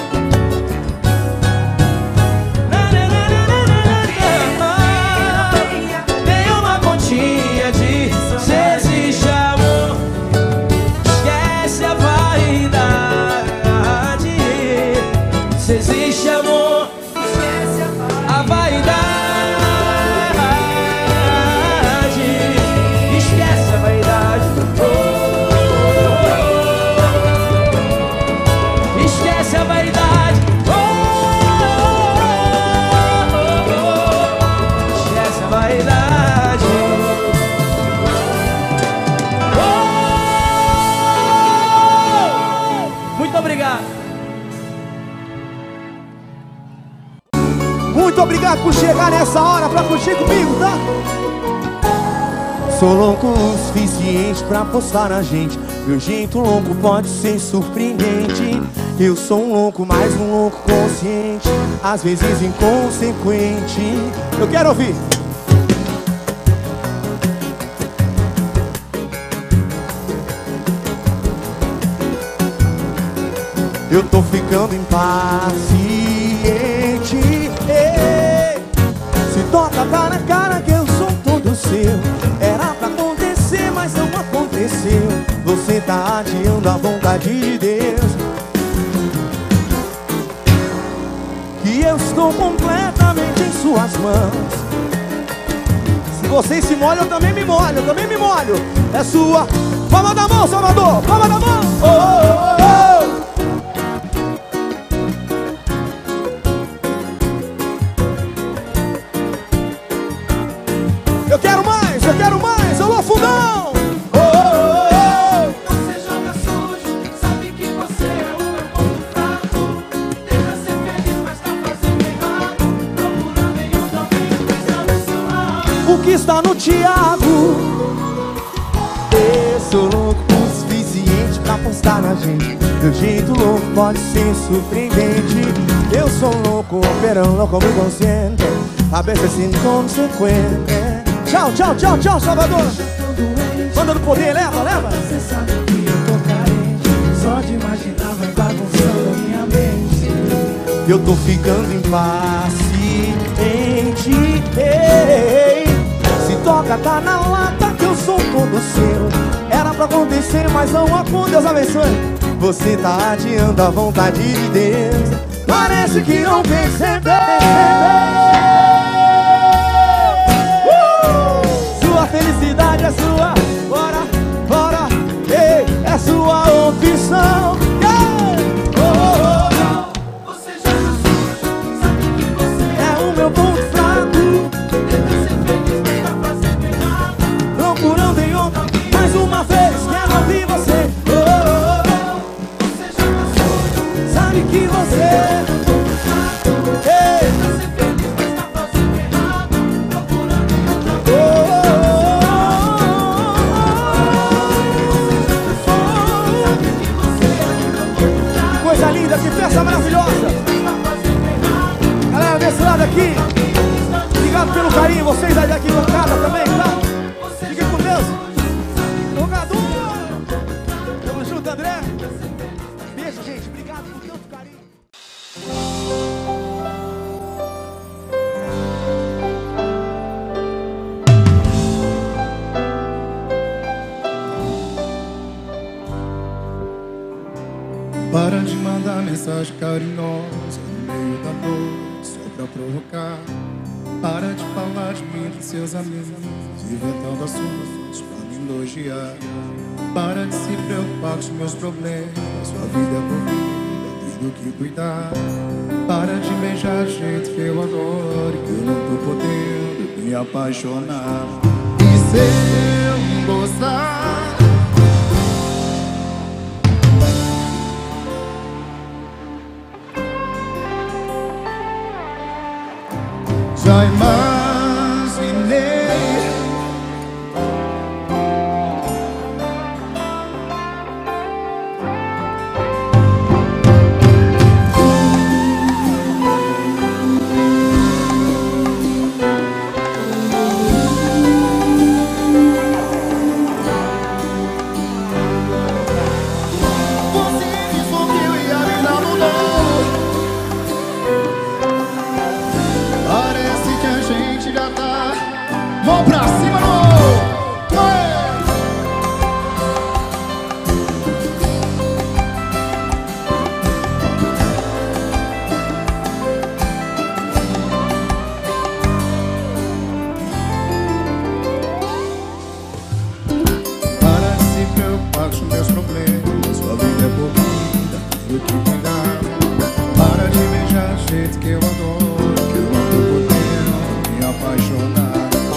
Nenhuma pontinha de se existe amor, esquece a vaidade. Se existe amor, Esquece a vaidade. Esquece a vaidade. Esquece a vaidade. Esquece a vaidade. Muito obrigado. Muito obrigado por chegar nessa hora pra curtir comigo, tá? Sou louco o suficiente pra postar na gente. Meu jeito louco pode ser surpreendente. Eu sou um louco, mas um louco consciente, às vezes inconsequente. Eu quero ouvir. Eu tô ficando impaciente. Ei, se toca, tá na cara que eu sou todo seu. Era pra acontecer, mas não aconteceu. Você tá adiando a vontade de Deus. Que eu estou completamente em suas mãos. Se vocês se molham, eu também me molho, eu também me molho. É sua. Palma da mão, Salvador, palma da mão. Oh, oh, oh. Eu quero mais, alô fundão! Oh, oh, oh. Você joga sujo, sabe que você é o meu ponto fraco. Tenta ser feliz, mas tá fazendo errado. Procurando em um caminho, pensando em seu lado. O que está no Thiago? Eu sou louco o suficiente pra apostar na gente. Meu jeito louco pode ser surpreendente. Eu sou louco, pero louco muy consciente. A veces inconsequente. Tchau, tchau, tchau, tchau, Salvador. Banda do poder, leva, leva. Você sabe que eu tô carente. Só de imaginar vai bagunçando a minha mente. Eu tô ficando impaciente. Ei, se toca, tá na lata que eu sou todo seu. Era pra acontecer, mas não aconteceu. Deus abençoe. Você tá adiando a vontade de Deus. Parece que não percebeu. Sua felicidade é sua. Bora, bora. Ei, é sua opção. Oh, oh, oh. Você joga sujo, sabe que você É o meu ponto fraco. tenta ser feliz, mas tá fazendo errado. Procurando em outra. Mais uma vez, quero ouvir você. Oh, oh, oh. Você joga sujo, Sabe que você Ei, tenta ser feliz, mas tá fazendo errado. Procurando em um oh, caminho, oh, oh. Coisa linda, que festa maravilhosa. Galera desse lado aqui, obrigado pelo carinho. Vocês aí daqui bancada também, tá? Fiquem com Deus. Jogador. Tamo junto, André. Beijo, gente. Obrigado por tanto carinho. Para de mandar mensagem carinhosa no meio da noite, só pra provocar. Para de falar de mim pros seus amigos, inventando assuntos pra me elogiar. Para de se preocupar com os meus problemas, sua vida é corrida, do que cuidar. Para de beijar gente que eu adoro, que eu não tô podendo me apaixonar. E se eu gostar, já imaginei mão pra cima, não! Para de se preocupar com meus problemas. Sua vida é corrida, do que cuidar. Para de beijar gente que eu adoro, que eu não tô podendo me apaixonar.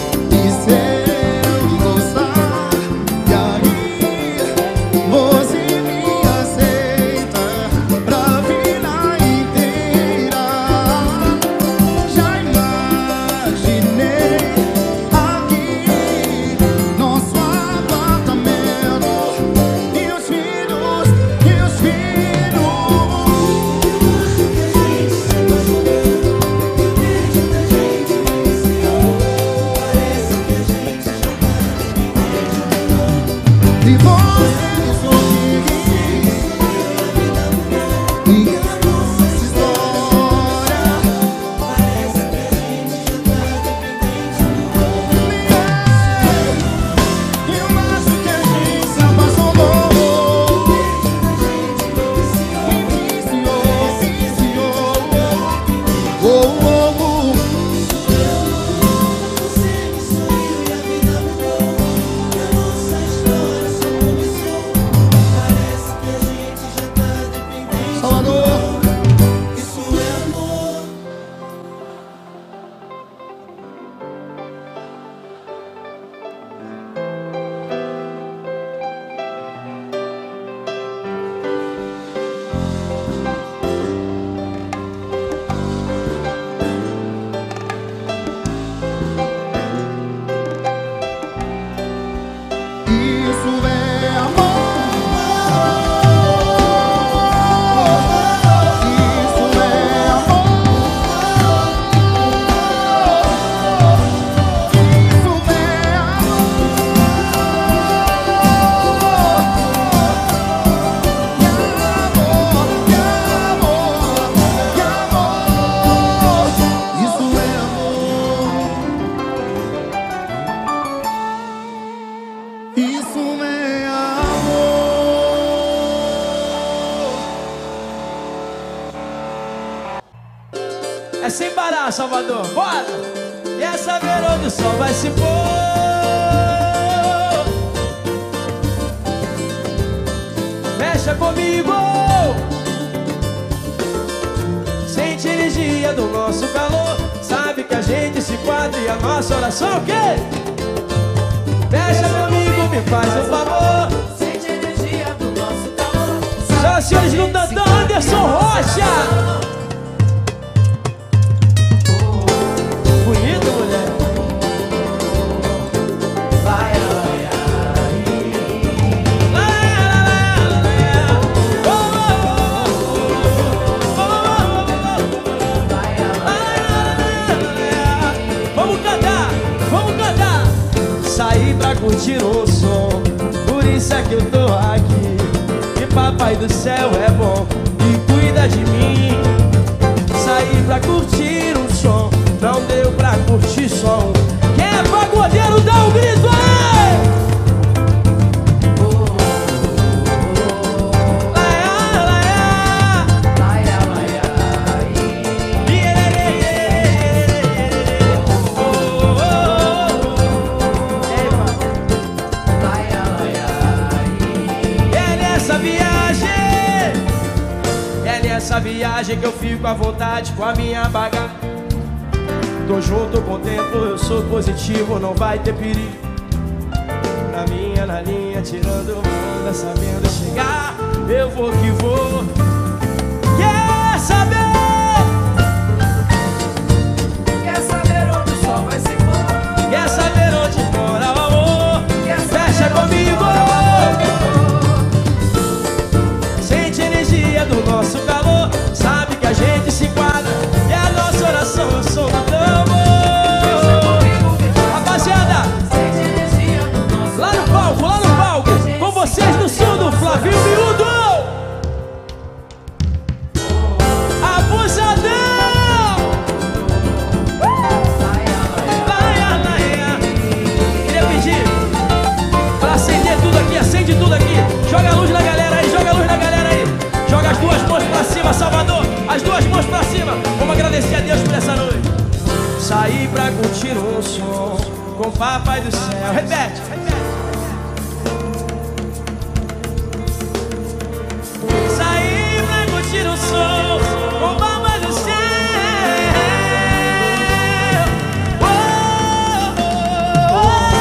É sem parar, Salvador, bora! Quer saber onde o sol vai se pôr? Fecha comigo! Sente a energia do nosso calor. Sabe que a gente se quadra e a nossa oração o quê? Fecha comigo, me faz um favor. Sente a energia do nosso calor. Senhoras e senhores, no Tantão, Anderson Rocha! Bonito, mulher. Vai, vai, vamos cantar, vamos cantar. Saí pra curtir o som, por isso é que eu tô aqui. E papai do céu é bom e cuida de mim. Saí pra curtir um som, não deu pra curtir só um. Quem é pagodeiro dá um grito aí! verdade é que eu fico à vontade com a minha bagagem. Tô junto com o tempo, eu sou positivo, não vai ter perigo. Na minha, na linha, tirando onda, sabendo chegar, eu vou que vou. Quer saber? Quer saber onde o sol vai se pôr? Quer saber onde mora o amor? Fecha comigo. Sente a energia do nosso calor, sabe que a gente se enquadra, e a nossa oração é o som do tambor. Rapaziada, lá no palco, com vocês no som do Flavinho Miúdo. Abusadão! Queria pedir pra acender tudo aqui, acende tudo aqui. Joga a luz na galera aí, joga a luz na galera aí. Joga as duas mãos pra cima, Salvador. As duas mãos pra cima. Vamos agradecer a Deus por essa noite. Saí pra curtir um som com o Papai do Céu. Repete, repete. Saí pra curtir um som com o Papai do Céu. Oh, oh,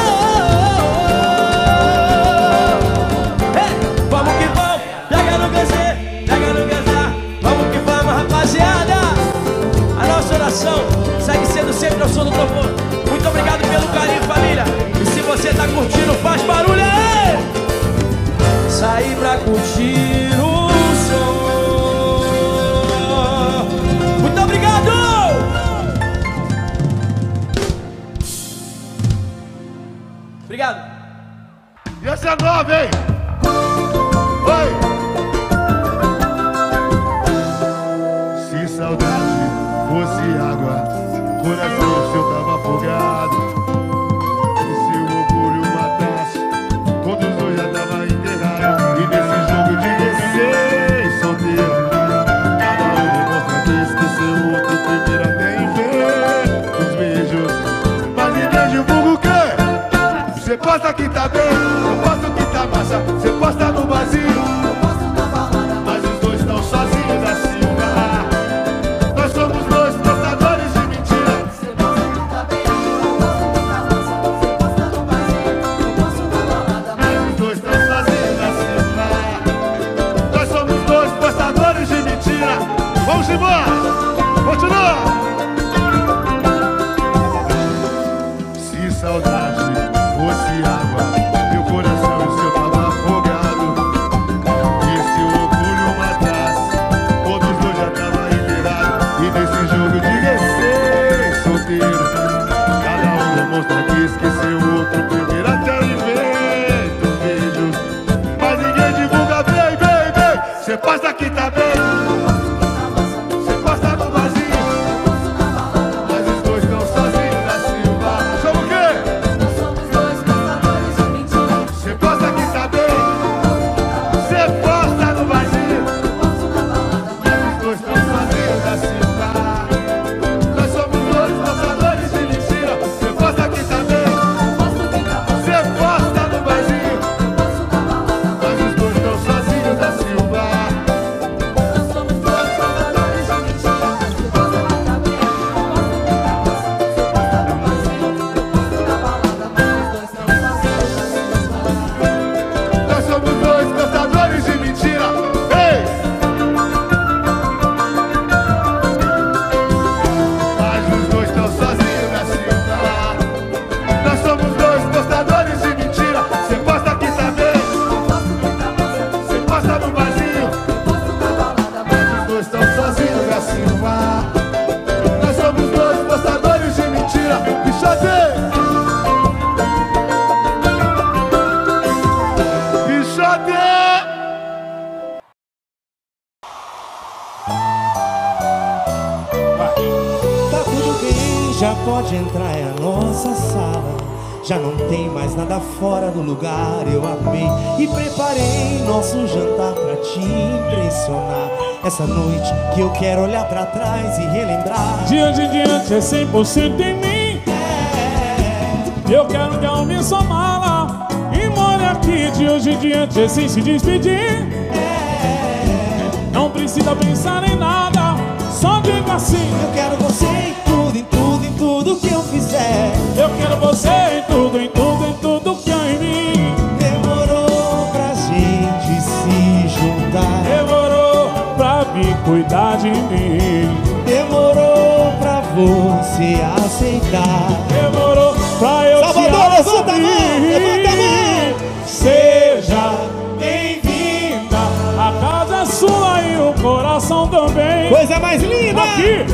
oh, oh. Hey, vamos que vamos, pega no gazê, pega no gazar. Vamos que vamos, rapaziada. A nossa oração segue sendo sempre ao som do trombone. Muito obrigado pelo carinho, família. E se você tá curtindo, faz barulho aí. Saí pra curtir o som. Muito obrigado. Obrigado. E essa é nova, hein? Oi! Se saudade fosse água, coração seu tava afogado. E se o orgulho matasse, todos dois já tava enterrado. E nesse jogo de descer solteiro, cada um demonstra que esqueceu o outro primeiro até em ver os beijos. Mas ninguém divulga o quê? Você posta que tá bem, eu posto que tá massa. Você posta no vazio, mas os dois estão sozinhos assim. Nós somos dois postadores de mentira. Mas os dois estão sozinhos assim. Nós somos dois postadores de mentira. Vamos embora, continua. Se saudade fosse água, meu coração e o seu tava afogado. E se o orgulho matasse, todos dois já tava enterrado. E nesse jogo de recém solteiro, cada um demonstra que esqueceu o outro primeiro até inventa vídeos. Mas ninguém divulga bem, bem, bem. Cê posta que tá bem, cê posta no vazio, mas os dois estão sozinhos na Silva. Chama o quê? Cê posta que tá bem, cê posta no vazio, mas os dois estão sozinhos na Silva. Nós somos dois postadores de mentira. Cê posta que tá bem, cê posta no vazio, mas os dois estão sozinhos da Silva. Nós somos dois postadores de mentira. Ei! Mas os dois estão sozinhos na Silva. Nós somos dois postadores de mentira. Cê posta que tá bem, cê posta no vazio, mas os dois estão sozinhos na Silva. Nós somos dois postadores de mentira. Bichote! Bichote! Tá tudo bem, já pode entrar, é a nossa sala. Já não tem mais nada fora do lugar. Eu amei e preparei nosso jantar pra te impressionar. Essa noite que eu quero olhar pra trás e relembrar. De hoje em diante é 100% em mim. Eu quero que arrume sua mala e more aqui. De hoje em diante é sem se despedir. Não precisa pensar em nada. assim. Eu quero você em tudo, em tudo, em tudo que eu fizer. Eu quero você em tudo, em tudo, em tudo que há em mim. Demorou pra gente se juntar. Demorou pra vir cuidar de mim. Demorou pra você aceitar. Demorou pra eu Salvador, te levanta a mão, assumir. levanta a mão. Seja bem-vinda. A casa é sua e o coração também. Coisa mais linda. Aqui.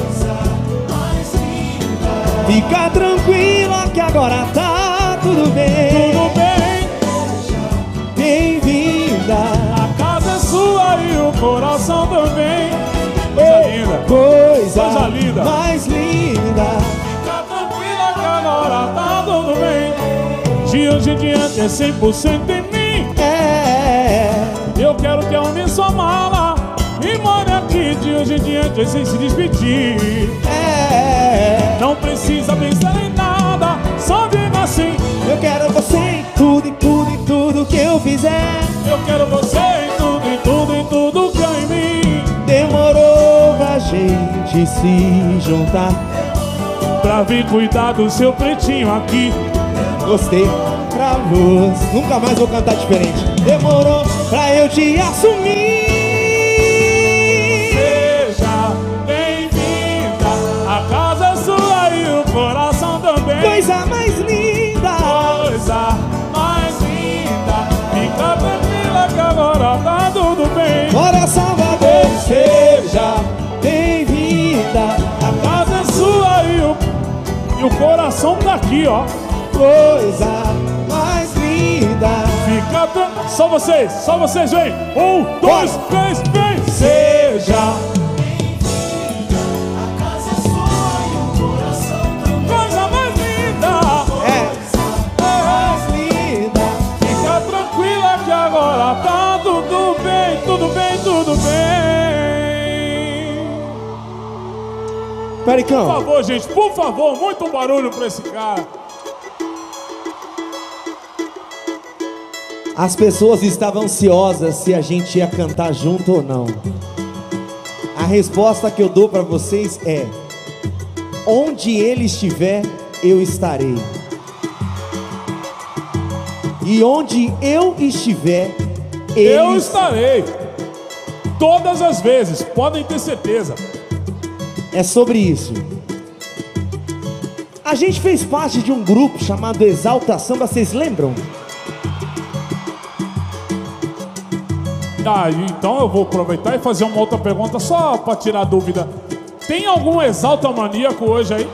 Fica tranquila que agora tá tudo bem. Tudo bem. Bem-vinda. A casa é sua e o coração também. Coisa linda. Coisa linda. mais linda. Fica tranquila que agora tá tudo bem. De hoje em diante é 100% em mim. Eu quero que arrume sua mala e more aqui de hoje em diante sem se despedir. Não precisa pensar em nada, só viva assim. Eu quero você em tudo, em tudo, em tudo que eu fizer. Eu quero você em tudo, em tudo, em tudo que há em mim. Demorou pra gente se juntar. Pra vir cuidar do seu pretinho aqui. Gostei. Pra você. Nunca mais vou cantar diferente. Demorou pra eu te assumir. Seja bem-vinda. A casa é sua e o coração também. Coisa mais linda. Coisa mais linda. Fica tranquila que agora tá tudo bem. Bora, Salvador. Seja bem-vinda. A casa é sua e o coração tá aqui, ó. Coisa mais linda. Fica tranquilo. Só vocês, vem. 1, 2, 3, vem. Seja coisa mais linda. Mais linda. Fica tranquila que agora tá tudo bem, tudo bem, tudo bem. Pericão. Por favor, gente, por favor, muito barulho pra esse cara. As pessoas estavam ansiosas se a gente ia cantar junto ou não. A resposta que eu dou pra vocês é: onde ele estiver, eu estarei. E onde eu estiver, Eu estarei. Todas as vezes, podem ter certeza. É sobre isso. A gente fez parte de um grupo chamado Exalta Samba, vocês lembram? Ah, então eu vou aproveitar e fazer uma outra pergunta só pra tirar dúvida. Tem algum exalta maníaco hoje aí?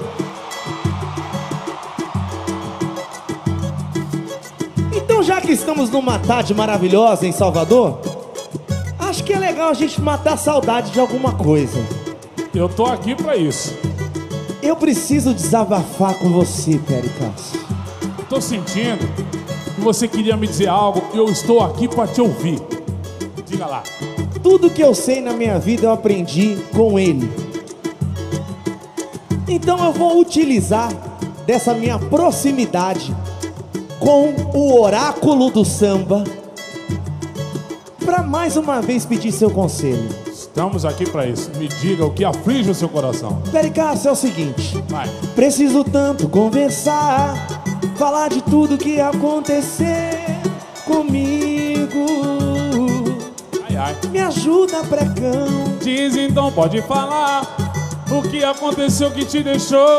Então, já que estamos numa tarde maravilhosa em Salvador, acho que é legal a gente matar a saudade de alguma coisa. Eu tô aqui pra isso. Eu preciso desabafar com você, Pericas. Tô sentindo que você queria me dizer algo e eu estou aqui pra te ouvir. Diga lá. Tudo que eu sei na minha vida eu aprendi com ele. Então eu vou utilizar dessa minha proximidade com o oráculo do samba para mais uma vez pedir seu conselho. Estamos aqui pra isso. Me diga o que aflige o seu coração. Pericas, é o seguinte. Vai. Preciso tanto conversar, falar de tudo que acontecer comigo. Ai, ai. Me ajuda, precão. Diz então, pode falar o que aconteceu que te deixou.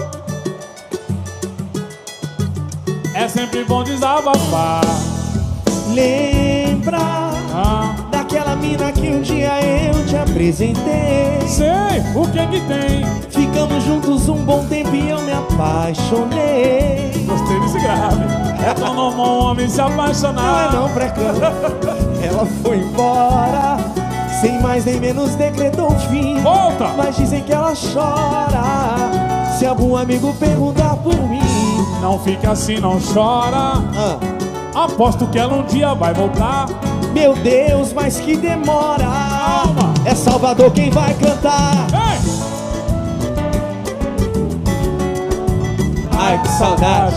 É sempre bom desabafar. Lembra daquela mina que um dia eu te apresentei? Sei, o que que tem? Ficamos juntos um bom tempo e eu me apaixonei. Gostei desse grave. É tão normal um homem se apaixonar. Não é não, precão. Ela foi embora, sem mais nem menos decretou o fim. Volta! Mas dizem que ela chora se algum amigo perguntar por mim. Não fica assim, não chora. Aposto que ela um dia vai voltar. Meu Deus, mas que demora. Calma. É Salvador quem vai cantar. Ei! Ai, que saudade.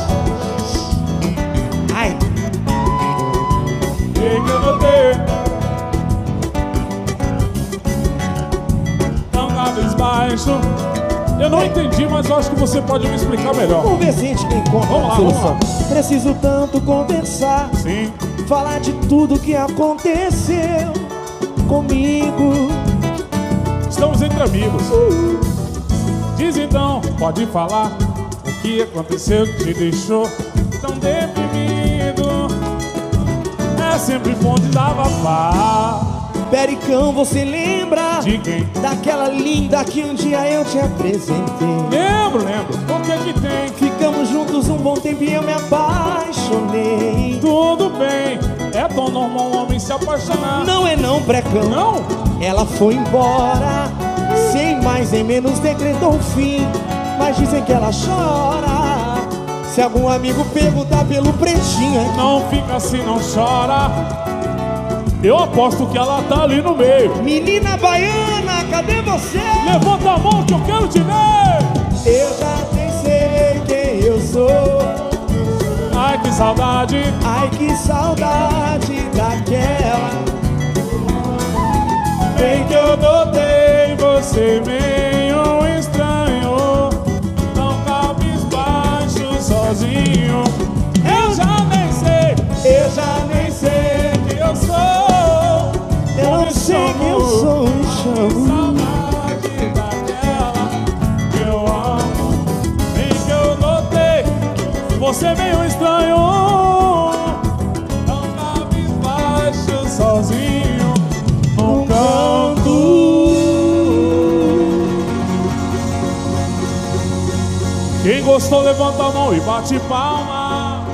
Ai. Que eu notei. Então cada vez mais baixo. Eu não entendi, mas eu acho que você pode me explicar melhor. Vamos ver se a gente encontra Vamos lá, a solução. vamos lá. Preciso tanto conversar, Sim. falar de tudo que aconteceu comigo. Estamos entre amigos. Diz então, pode falar o que aconteceu que te deixou tão deprimido. É sempre bom de desabafar. Pericão, você lembra De quem? daquela linda que um dia eu te apresentei? Lembro. O que que tem? Ficamos juntos um bom tempo e eu me apaixonei. Tudo bem, é tão normal um homem se apaixonar. Não é não, Precão. Não? Ela foi embora, sem mais nem menos decretou o fim. Mas dizem que ela chora. Se algum amigo perguntar pelo pretinho aqui, Não fica assim, não chora. Eu aposto que ela tá ali no meio. menina baiana, cadê você? Levanta a mão que eu quero te ver. Eu já nem sei quem eu sou. Ai, que saudade. Ai, que saudade daquela. Bem que eu notei você meio estranho, tão cabisbaixo, sozinho. Eu já nem sei quem eu sou. Eu não sei quem eu sou, me chamo. Saudade daquela que eu amo. Bem que eu notei você meio estranho, tão cabisbaixo, sozinho, num canto. Quem gostou, levanta a mão e bate palma.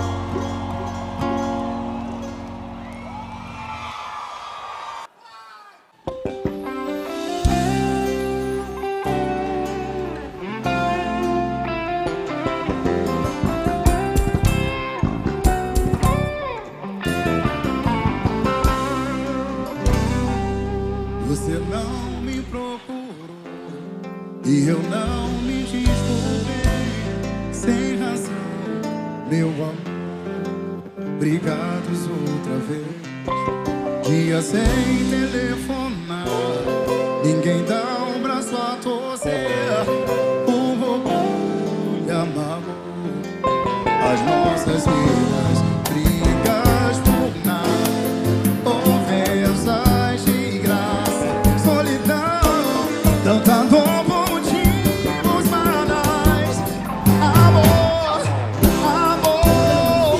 Você não me procurou e eu não me desculpei sem razão, meu amor. Brigados outra vez, dia sem telefonar, ninguém dá um braço a torcer. O orgulho amargou as nossas vidas, brigas por nada, ofensas de graça, solidão, tanta dor por motivos banais. Amor, amor,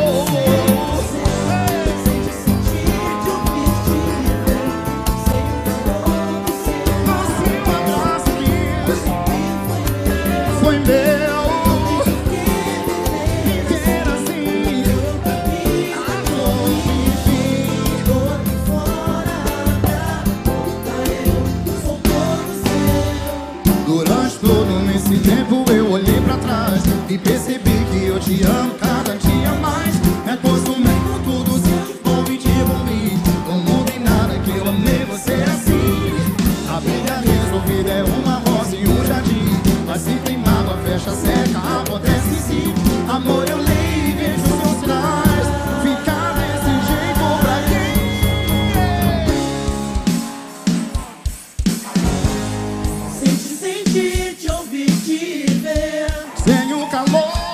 nosso abraço foi meu. Viver assim, amor, enfim. Durante todo esse tempo eu olhei pra trás e percebi que eu te amo cada dia mais. Me acostumei com tudo, sempre ouvi de mim. Não mudei nada que eu amei você assim. A vida resolvida é uma rosa e um jardim, mas se tem mágoa, fecha, seca, acontece sim. Amor, eu leio e vejo seus sinais. Ficar desse jeito pra quem? Sentir, te ouvir, te ver. Sem o calor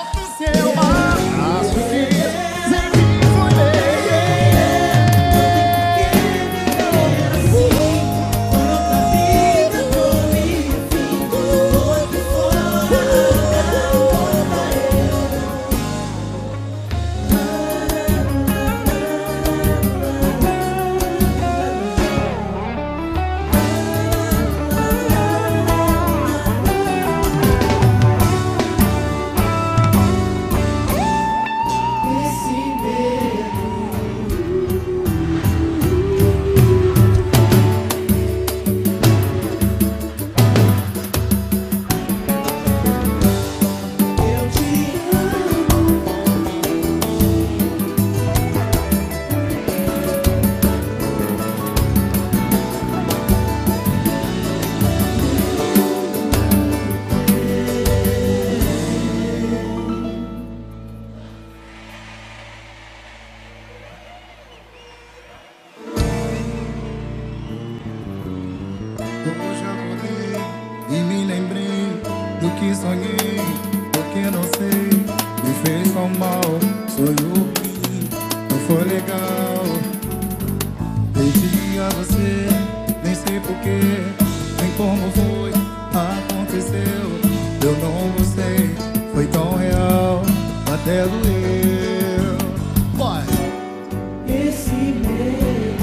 que sonhei, porque não sei, me fez tão mal. Sonho ruim, não foi legal. Perdi a você, nem sei porquê, nem como foi, aconteceu. Eu não gostei, foi tão real, até doeu. Vai! Esse medo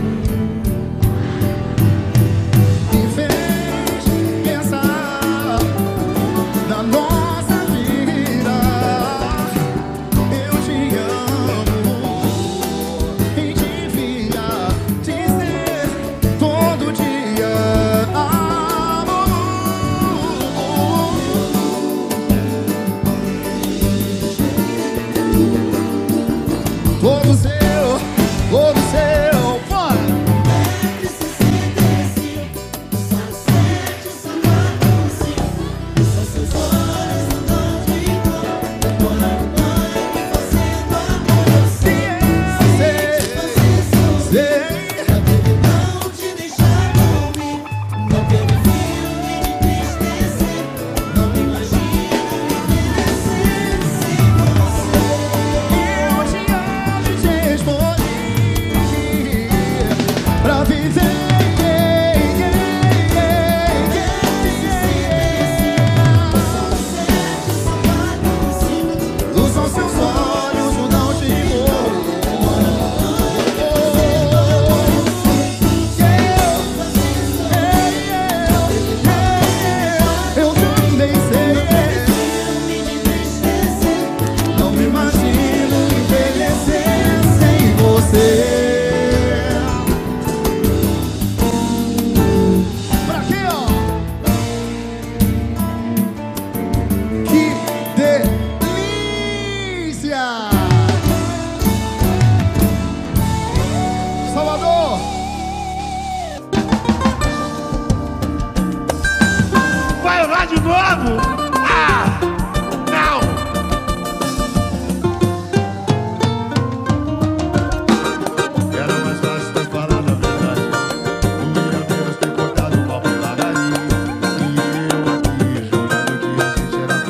Me fez pensar na nossa vida. Eu te amo e devia dizer todo dia amor. Todo seu, vai! De novo? Ah! Não! Era mais fácil ter falado a verdade. Não ia menos ter cortado o papo devagarinho. E eu aqui jurando que a gente era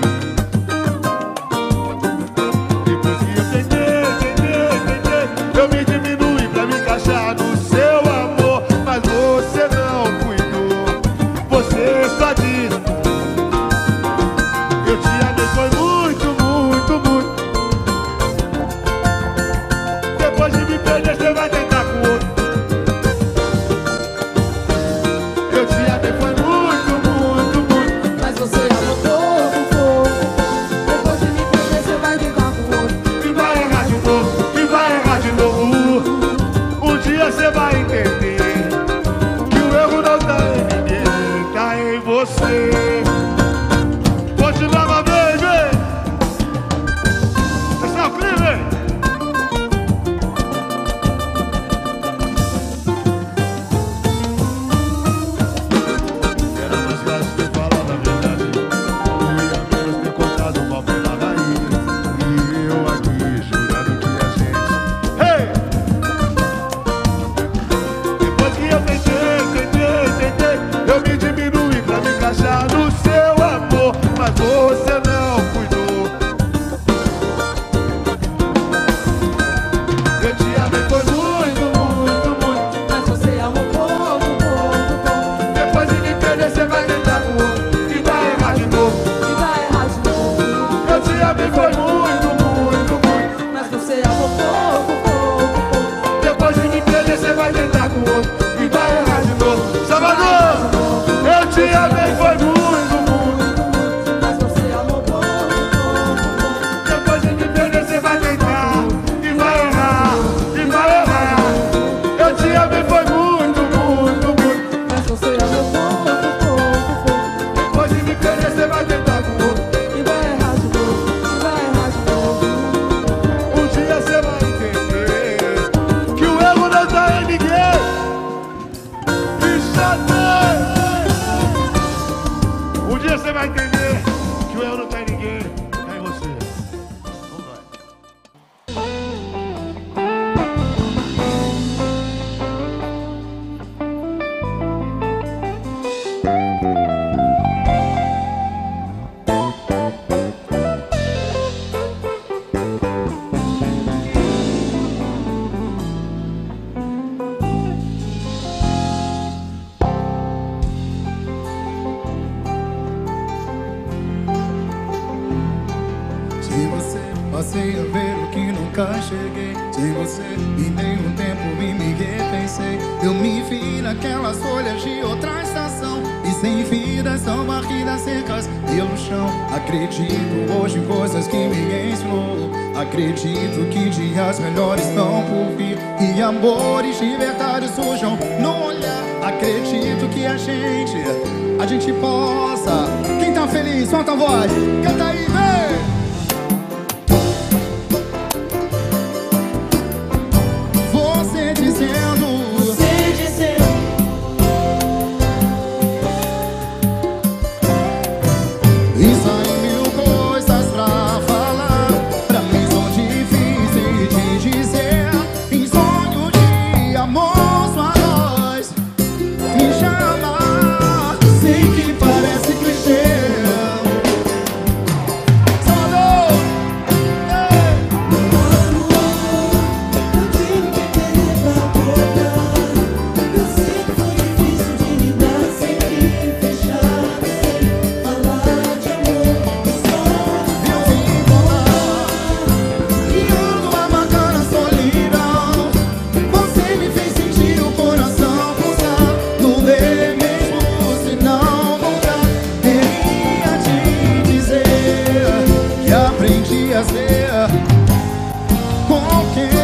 feliz. Depois que eu tentei, eu me diminui pra me encaixar no seu amor. Mas você não cuidou. Você só disse eu te amei, foi muito, muito, muito. Depois de me perder, você vai tentar com outro. Eu te amei, foi muito, muito, muito. Mas você amou pouco, pouco. Depois de me perder, você vai tentar com outro. E vai errar de novo, e vai errar de novo. Um dia você vai entender que o erro não tá em ninguém, tá em você. Continua uma vez, vem! Esse é o crime! Era mais fácil ter falado a verdade. Não ia menos ter contado uma devagarinho. E eu aqui jurando que a gente... Hey! Depois que eu tentei, eu me diminui pra me encaixar no seu amor. Mas você não cuidou. Eu te amei, foi muito, muito, muito. Mas você amou pouco, pouco, pouco. Depois de me perder, você vai tentar com outro. E vai errar de novo. E vai errar de novo. Eu te amei, foi muito, muito, muito. Mas você amou pouco, pouco, pouco. Depois de me perder, você vai tentar com outro. E vai errar de novo. Salvador, eu te amei, foi muito, muito. Mas você amou pouco, pouco. Depois de me perder, você vai tentar. E vai errar, e vai errar. Eu te amei, foi muito, muito, muito. Mas você amou pouco, pouco, pouco. Depois de me perder, você vai tentar com outro. E vai errar de novo, e vai errar de novo. Um dia você vai entender que o erro não tá em ninguém. Um dia você vai entender que o erro não tá em ninguém, tá em você. Vamos lá. passei a ver o que nunca cheguei. Sem você e nenhum tempo e me repensei. Eu me vi naquelas folhas de outra estação, e sem vidas são varridas secas pelo chão. Acredito hoje em coisas que me ensinou. Acredito que dias melhores estão por vir, e amores de verdade surjam no olhar. Acredito que a gente possa. Quem tá feliz, solta a voz, canta aí, vem! Você dizendo isso aí, mil coisas pra falar, pra mim são difíceis de dizer. Em sonho de amor, sua voz me chama. Sei que parece clichê. Salvador! Eu tenho que querer pra acordar. Eu sei que foi difícil de lidar, sempre fechado, sem falar de amor. Eu vim voar, guiando a bacana solidão. Você me fez sentir o coração pulsar. Não dê mesmo se não voltar. Queria te dizer que aprendi a ser com quem.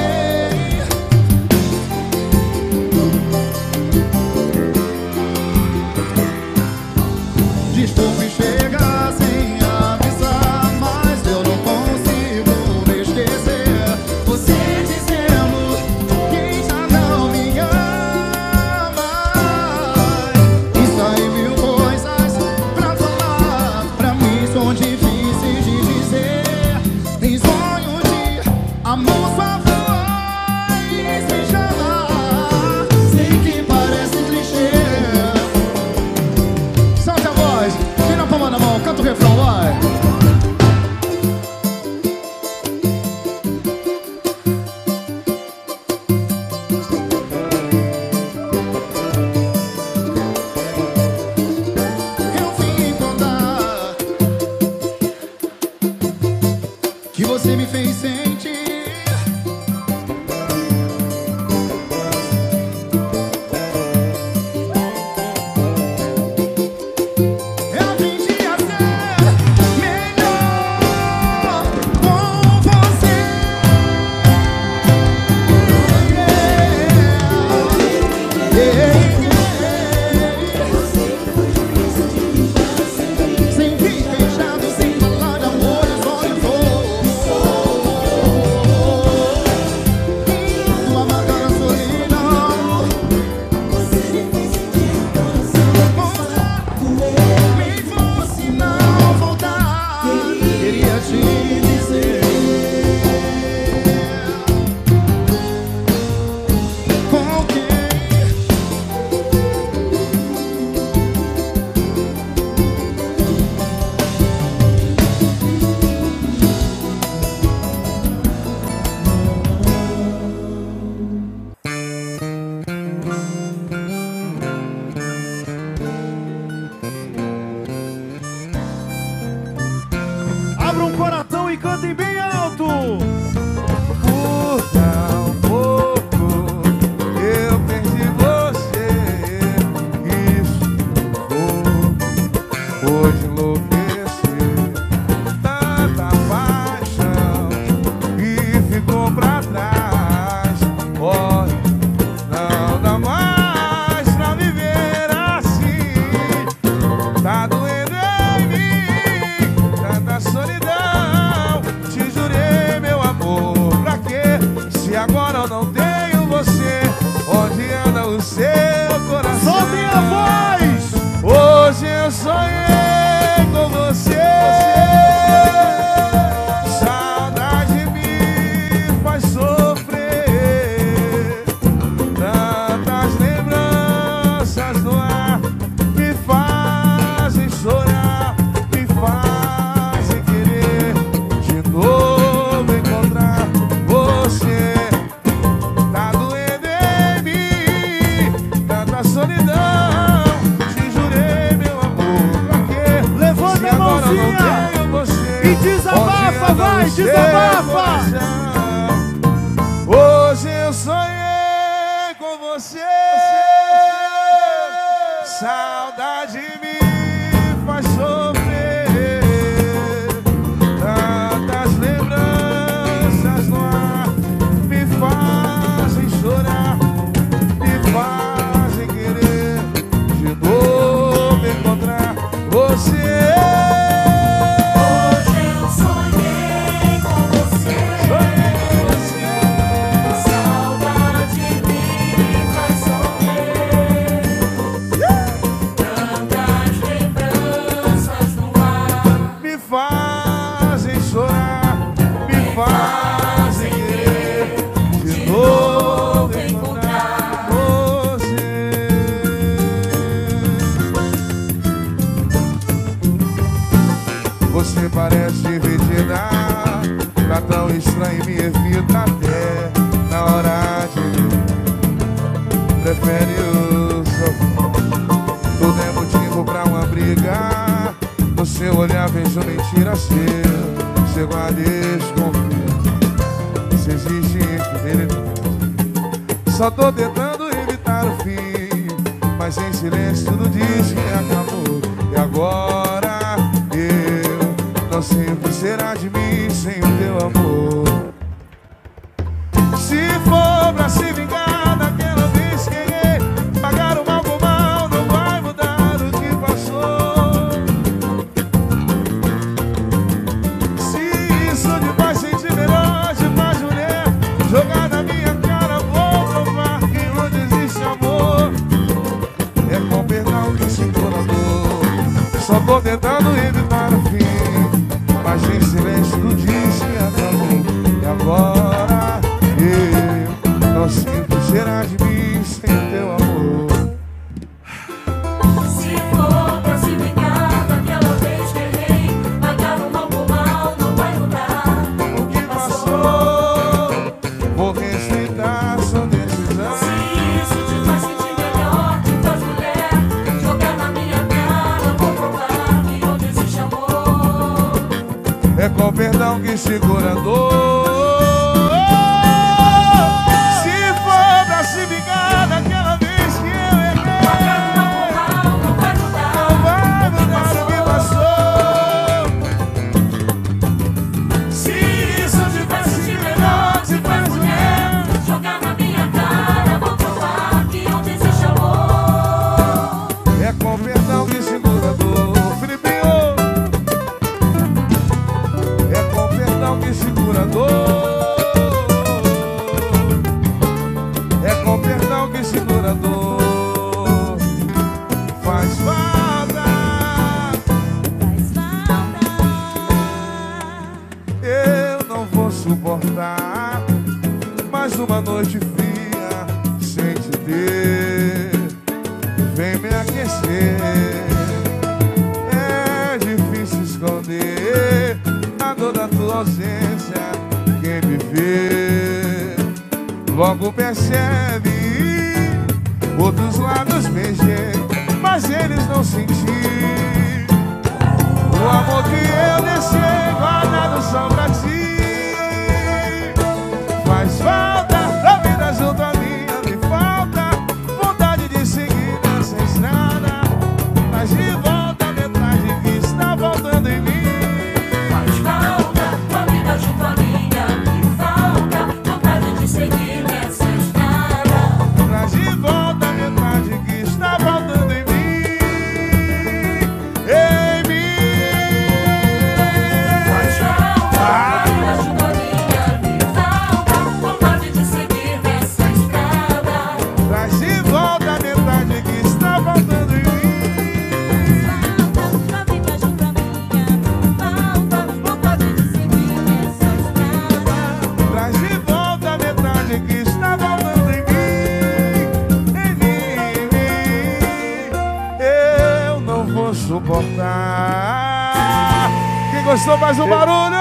Desculpe chegar sem avisar, mas eu não consigo me esquecer. Você dizendo que já não me ama. Isso aí, mil coisas pra falar, pra mim são difíceis de dizer. Tem sonho de amor, sua voz me chama. Sei que parece clichê. Solta a voz, vem na palma da mão, canta o refrão, vai. Eu vim contar que você me fez sentir. Eu aprendi a ser melhor com você. Sem fim fechado, sem falar de amor, eu só me vou. Tua bacana solidão. Me fosse não voltar. Queria te dizer com quem. Abra um coração e cantem bem alto. Por tão pouco eu perdi você. Isso hoje enlouquecer. Tanta paixão e ficou pra trás. Corre, não dá mais pra viver assim. Tá doendo em mim, tanta solidão. Te jurei, meu amor, pra quê? Se agora eu não tenho você, onde anda o seu coração? Soltem a voz! Hoje eu sonhei com você. Saudade me faz sofrer. Tantas lembranças no ar me fazem chorar, me fazem querer de novo encontrar você. Tá doendo em mim, tanta solidão. Te jurei, meu amor, pra quê? desabafa. Hoje eu sonhei com você. Saudade me faz sofrer. Tantas lembranças no ar me fazem chorar, me fazem querer de novo encontrar você. Hoje eu sonhei com você. Saudade me faz sofrer. Tantas lembranças no ar Me fazem chorar, me fazem querer de novo encontrar você. Você parece dividida, tá tão estranho e me evita até na hora de prefere o sofá. Tudo é motivo pra uma briga. No seu olhar vejo mentira seu. Chego a desconfiar se existe infidelidade. Só tô tentando evitar o fim, mas em silêncio tudo diz que acabou. E agora eu não sei o que será de mim sem o teu amor. Se for pra se vingar daquela vez que errei, pagar o mal com mal não vai mudar o que passou. Se isso te faz sentir melhor, te faz mulher, jogar na minha cara, vou provar que onde existe amor é com perdão que segura a dor. Só tô tentando evitar o fim, mas em silêncio tu diz que acabou. E agora eu não sei o que será de mim sem o teu amor. Se for pra se vingar daquela vez que errei, pagar o mal por mal não vai mudar O que passou, vou respeitar sua decisão. Se isso te faz sentir melhor, te faz mulher, jogar na minha cara, vou provar que onde existe amor É com perdão que segura a dor. Se for pra se vingar daquela vez que eu errei, pagar o mal por mal não vai mudar não vai mudar o que passou. Se isso te faz sentir melhor, te faz mulher, jogar na minha cara, vou provar que onde existe amor É com perdão que segura a dor. Filipinho, é com perdão que segura a dor. É com perdão que segura a dor. Faz falta. Eu não vou suportar mais uma noite fria sem te ter. Vem me aquecer. É difícil esconder a dor da tua ausência. Quem me vê logo percebe. Outros lábios beijei, mas eles não sentiram o amor que eu deixei guardado só pra ti. Faz falta a vida junto a mim, me falta vontade de seguir nessa estrada. Mas de volta a metade que está voltando em mim. Faz falta a vida junto à minha, me falta vontade de seguir nessa estrada. Traz de volta a metade que está voltando em mim. Em mim. Faz falta a vida junto à minha, me falta vontade de seguir nessa estrada. Traz de volta a metade que está voltando em mim. A vida junto à minha, me falta vontade de seguir nessa estrada. Traz de volta a metade que está voltando em mim. Em mim. Eu não vou suportar. Quem gostou, faz um barulho.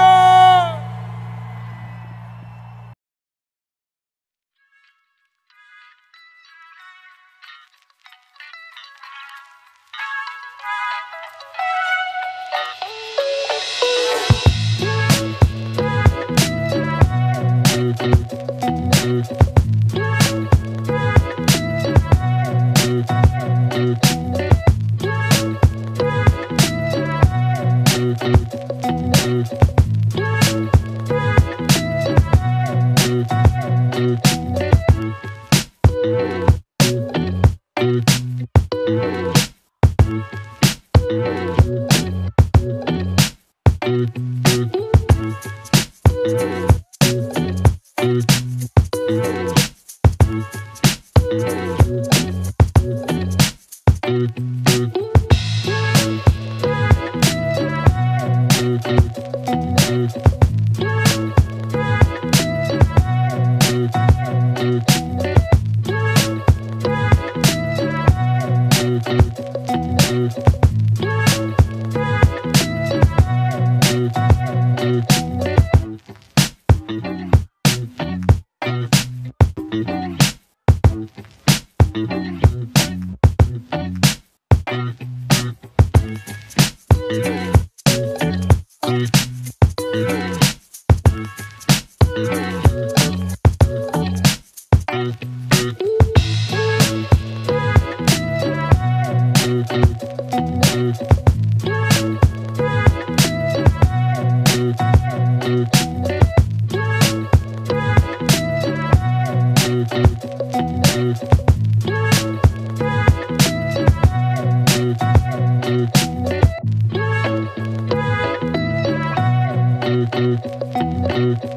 Thank you.